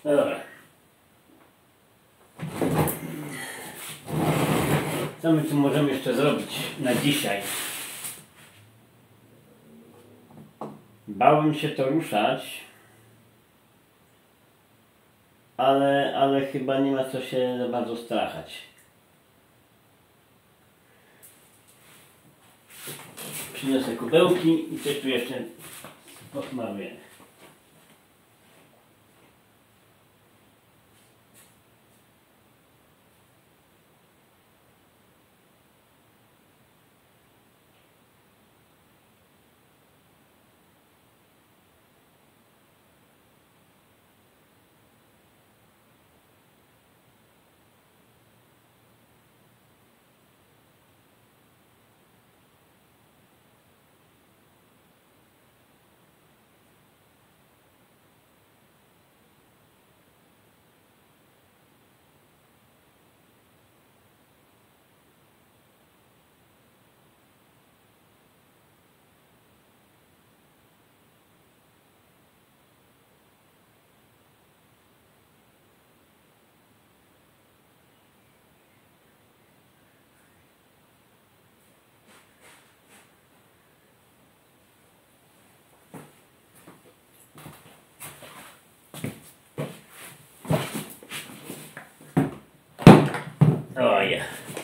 No dobra. Co my tu możemy jeszcze zrobić na dzisiaj? Bałem się to ruszać, ale, ale chyba nie ma co się za bardzo strachać. Przyniosę kubełki i coś tu jeszcze posmaruję. Oje.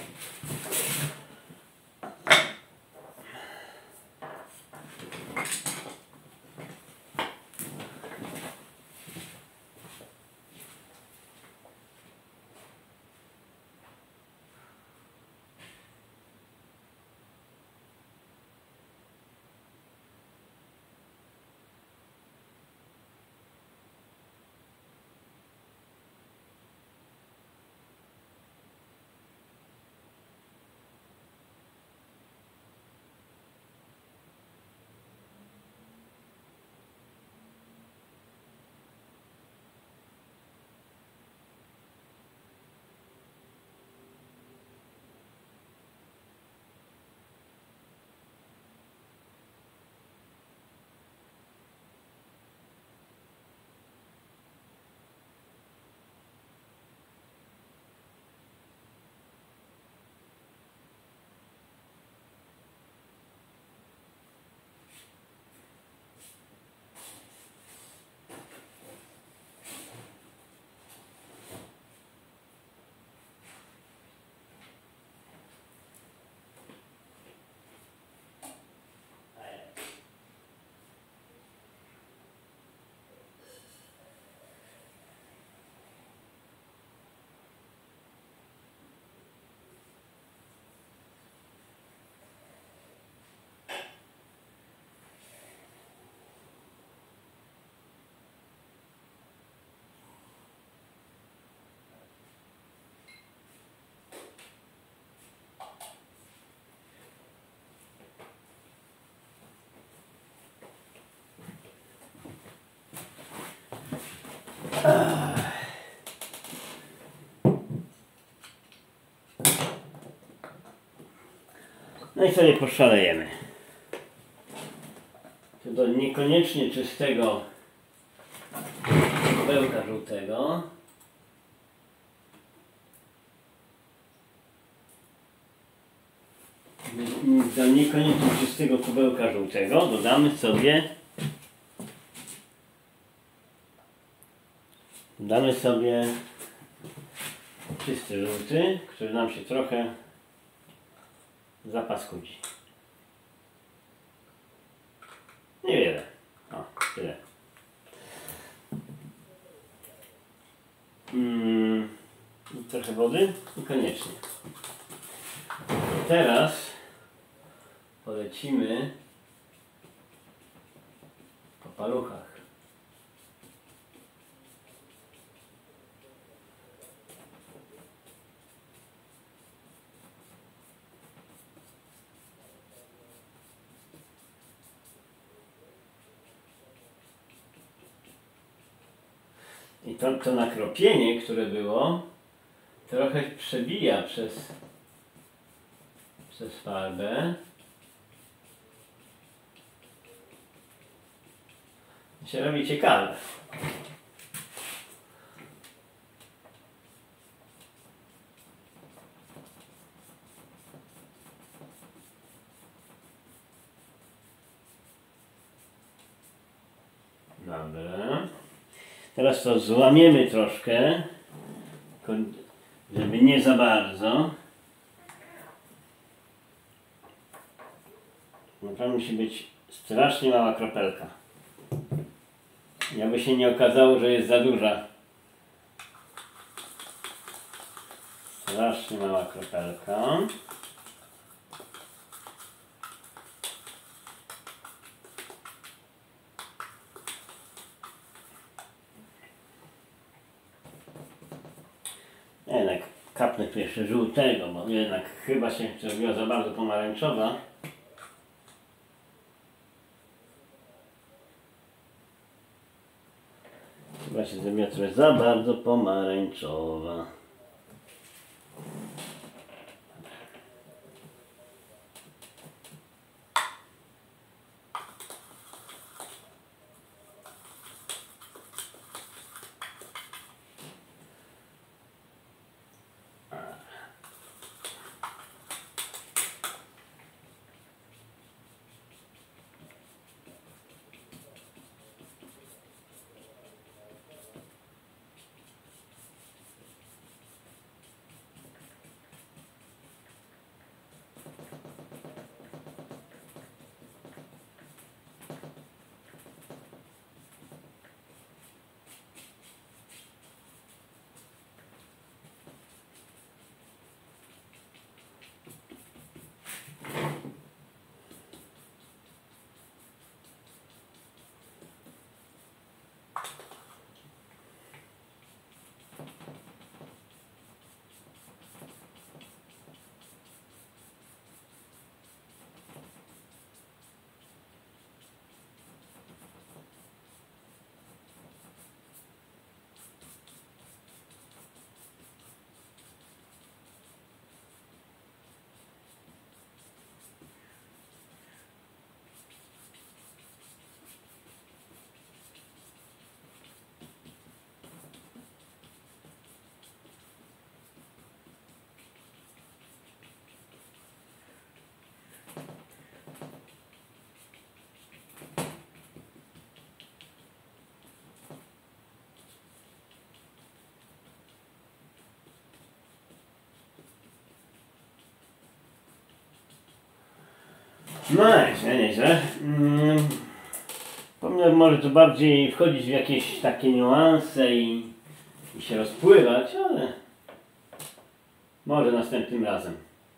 No i sobie poszalejemy. To do niekoniecznie czystego kubełka żółtego. Do niekoniecznie czystego kubełka żółtego dodamy sobie damy sobie czysty żółty, który nam się trochę zapaskudzi. Niewiele. O, tyle. Mm, trochę wody i koniecznie. Teraz polecimy po paluchach. I to, to nakropienie, które było, trochę przebija przez, przez farbę. I się robi ciekawe. Dobra. Teraz to złamiemy troszkę, żeby nie za bardzo. Naprawdę musi być strasznie mała kropelka. Jakby się nie okazało, że jest za duża. Strasznie mała kropelka. Jednak kapnę tu jeszcze żółtego, bo jednak chyba się zrobiła za bardzo pomarańczowa. Chyba się zrobiła trochę za bardzo pomarańczowa. No nieźle, nieźle. Mm, Powinno może to bardziej wchodzić w jakieś takie niuanse i, i się rozpływać, ale może następnym razem.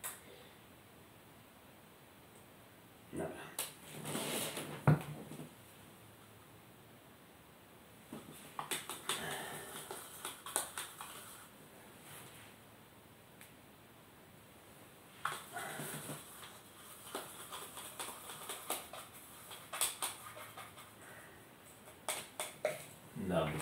Dobra. Dobra.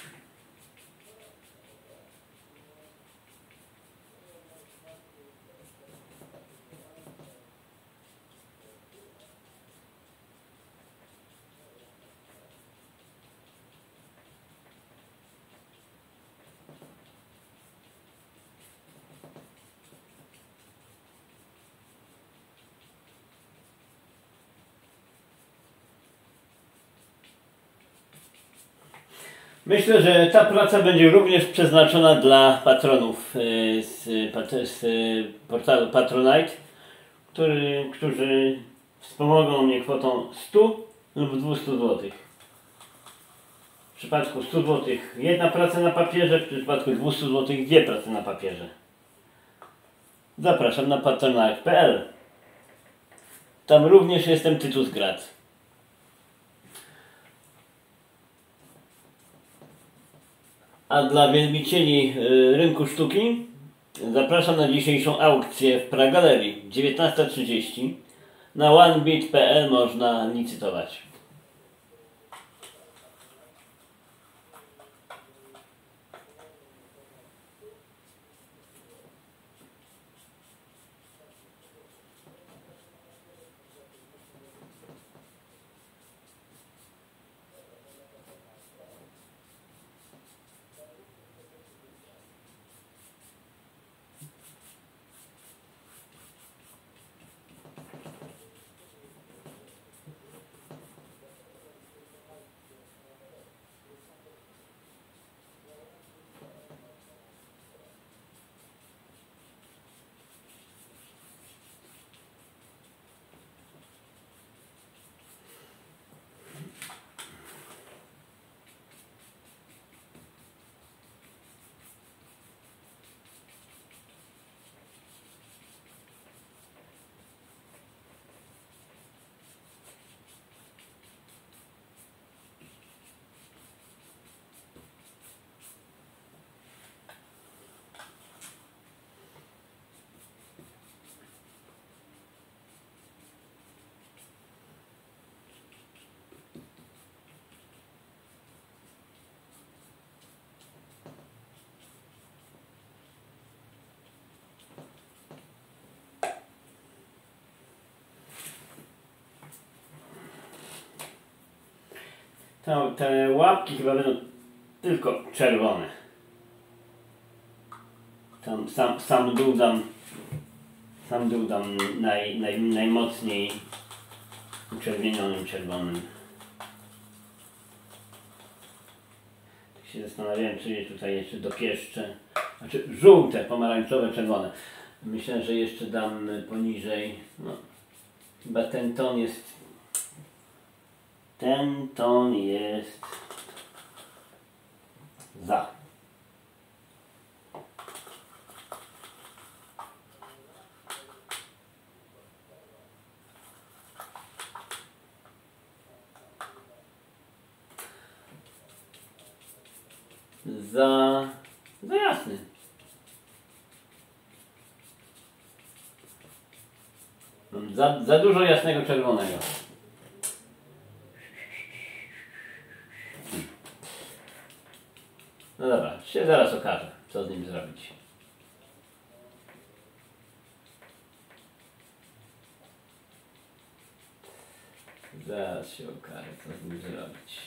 Myślę, że ta praca będzie również przeznaczona dla patronów y, z, pat- z y, portalu Patronite, który, którzy wspomogą mnie kwotą stu lub dwustu złotych. W przypadku stu złotych jedna praca na papierze, w przypadku dwustu złotych dwie prace na papierze. Zapraszam na patronite kropka p l. Tam również jestem Tytus Grad. A dla wielbicieli y, rynku sztuki zapraszam na dzisiejszą aukcję w Pragalerii dziewiętnasta trzydzieści. Na onebit kropka p l można licytować. No, te łapki chyba będą tylko czerwone. Tam sam, sam dół dam, sam dół dam naj, naj, najmocniej uczerwienionym czerwonym. Tak się zastanawiałem, czy je tutaj jeszcze dopieszczę. Znaczy żółte, pomarańczowe, czerwone. Myślę, że jeszcze dam poniżej. No, chyba ten ton jest. Ten ton jest za. Za, za jasny. Mam za, za dużo jasnego czerwonego. No dobra, się zaraz okaże, co z nim zrobić. Zaraz się okaże, co z nim zrobić.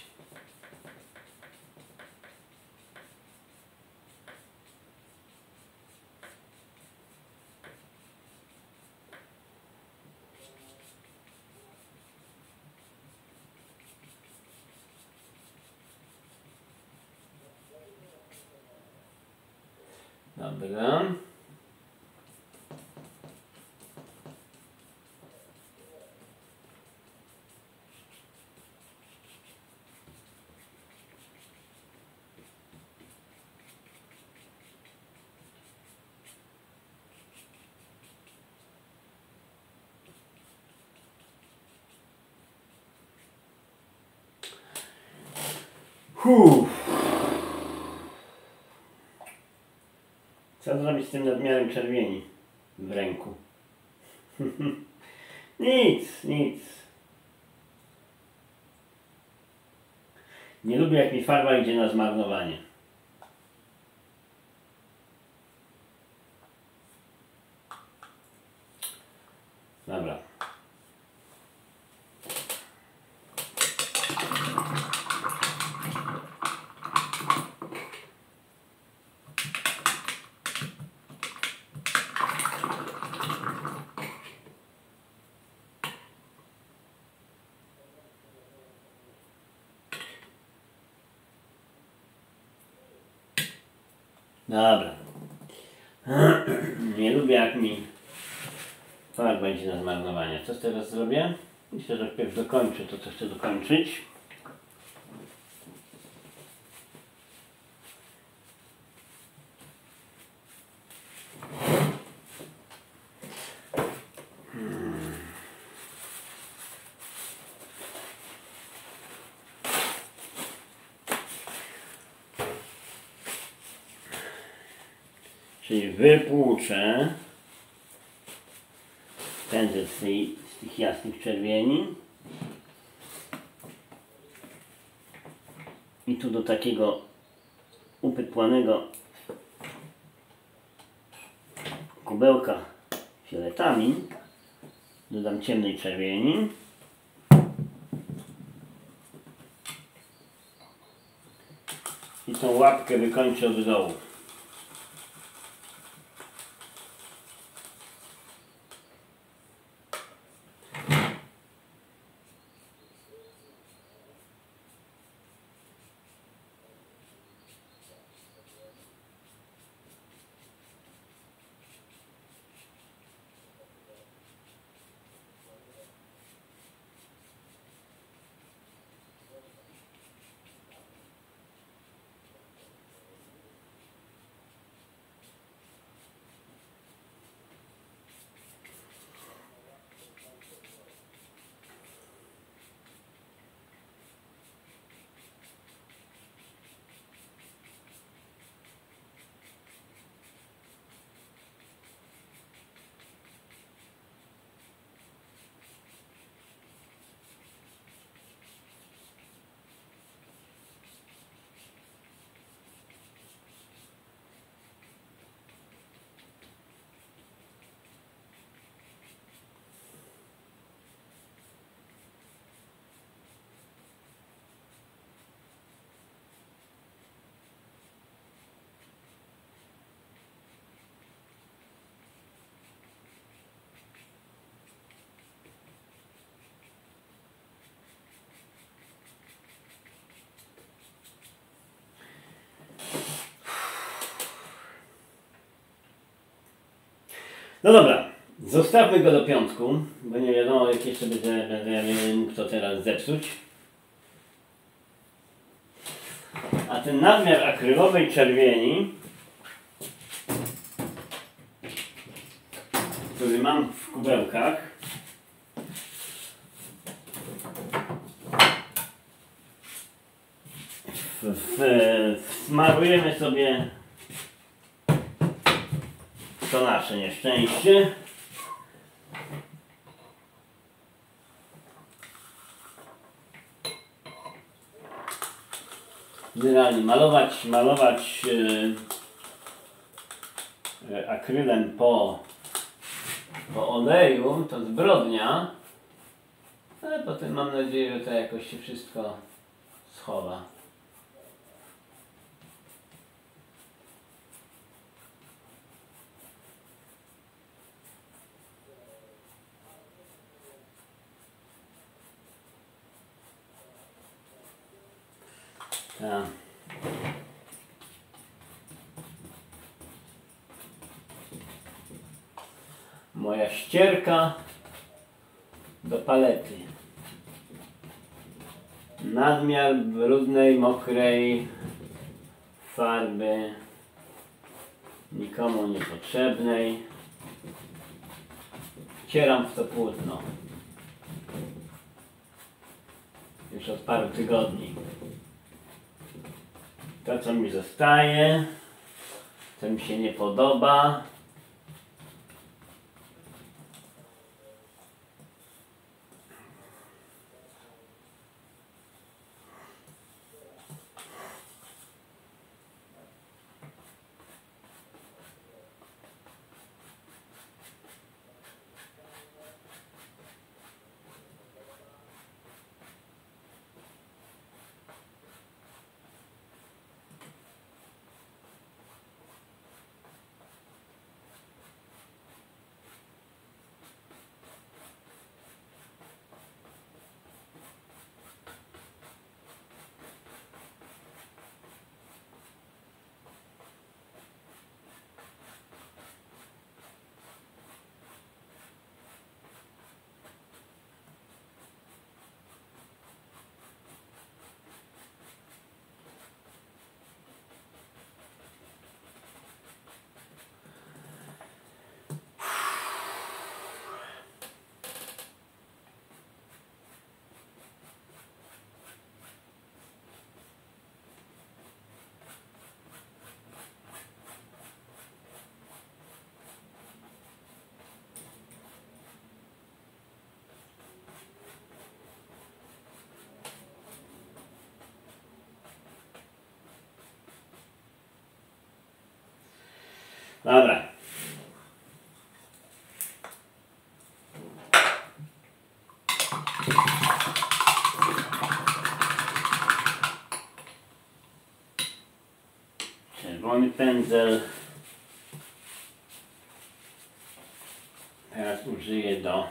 Dobra. Huh. Co zrobić z tym nadmiarem czerwieni w ręku? Nic, nic. Nie lubię, jak mi farba idzie na zmarnowanie. Dobra. Dobra. Nie lubię, jak mi farba idzie na zmarnowanie. Co teraz zrobię? Myślę, że wpierw dokończę to, co chcę dokończyć. Czyli wypłuczę pędzel z, tej, z tych jasnych czerwieni i tu do takiego upytłanego kubełka fioletami dodam ciemnej czerwieni. I tą łapkę wykończę od dołu. No dobra, zostawmy go do piątku, bo nie wiadomo jak jeszcze będę, będę mógł to teraz zepsuć. A ten nadmiar akrylowej czerwieni, który mam w kubełkach, w, w, wsmarujemy sobie to nasze nieszczęście. Generalnie malować, malować yy, akrylem po, po oleju to zbrodnia, ale potem mam nadzieję, że to jakoś się wszystko schowa. Tak. Moja ścierka do palety. Nadmiar brudnej, mokrej farby, nikomu niepotrzebnej. Wcieram w to płótno. Już od paru tygodni. To, co mi zostaje, co mi się nie podoba, dobra. Czerwony pędzel. Teraz użyję do...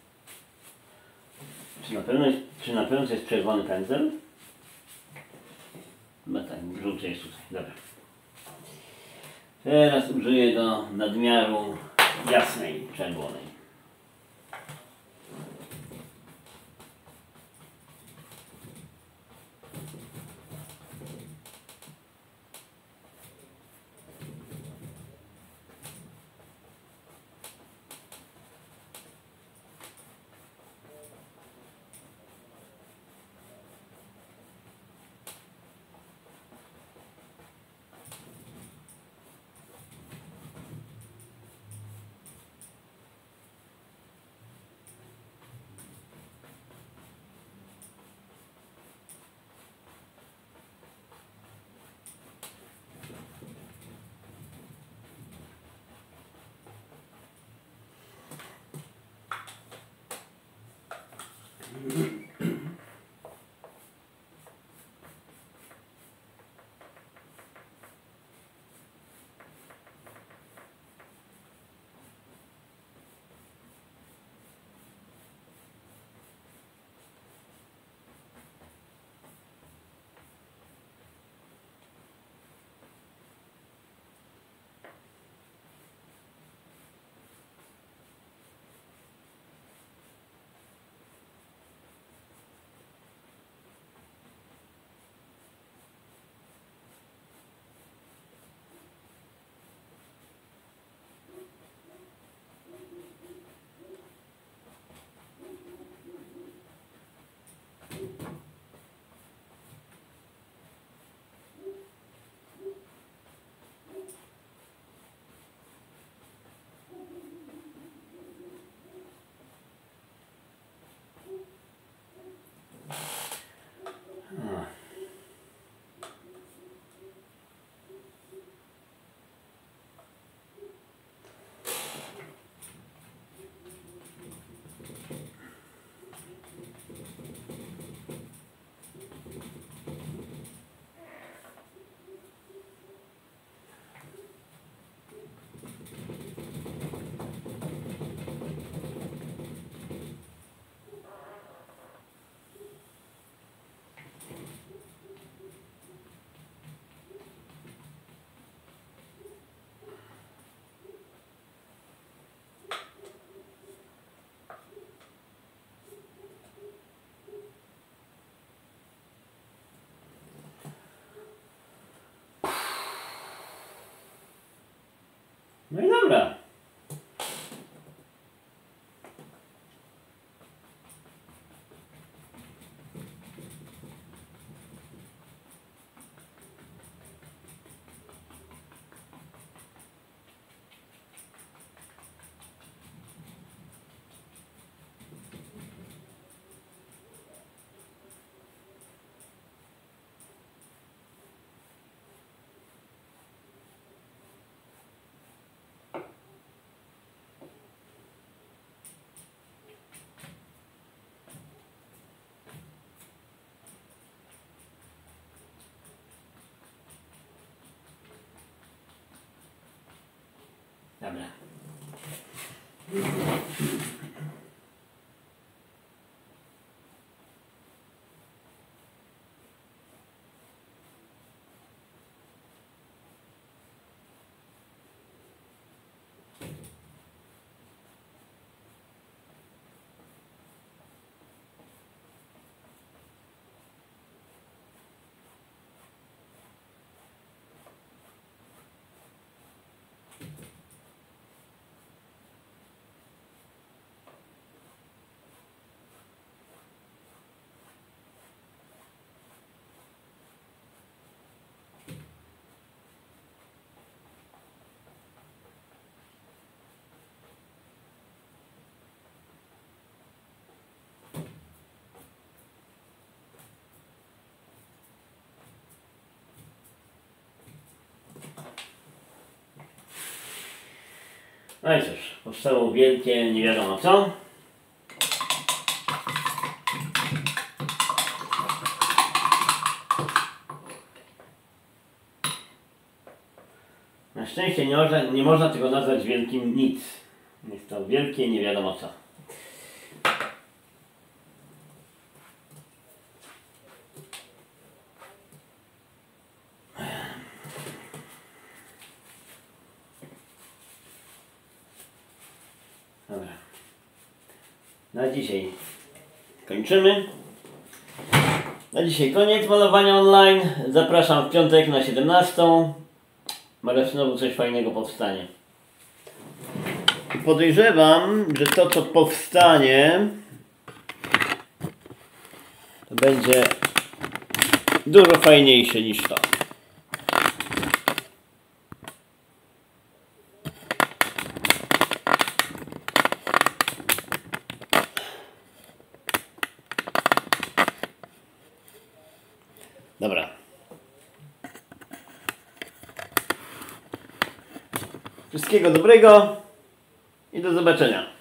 Czy na pewno jest, czy na pewno jest czerwony pędzel? Chyba tak, żółty jest tutaj. Dobra. Teraz użyję do nadmiaru jasnej czerwonej. Dobra. No i cóż, powstało wielkie nie wiadomo co. Na szczęście nie można, nie można tego nazwać wielkim nic. Jest to wielkie nie wiadomo co. Dobra. Na dzisiaj kończymy. Na dzisiaj koniec malowania online. Zapraszam w piątek na siedemnastą. Magazynowo coś fajnego powstanie. Podejrzewam, że to co powstanie to będzie dużo fajniejsze niż to. Dobra. Wszystkiego dobrego i do zobaczenia.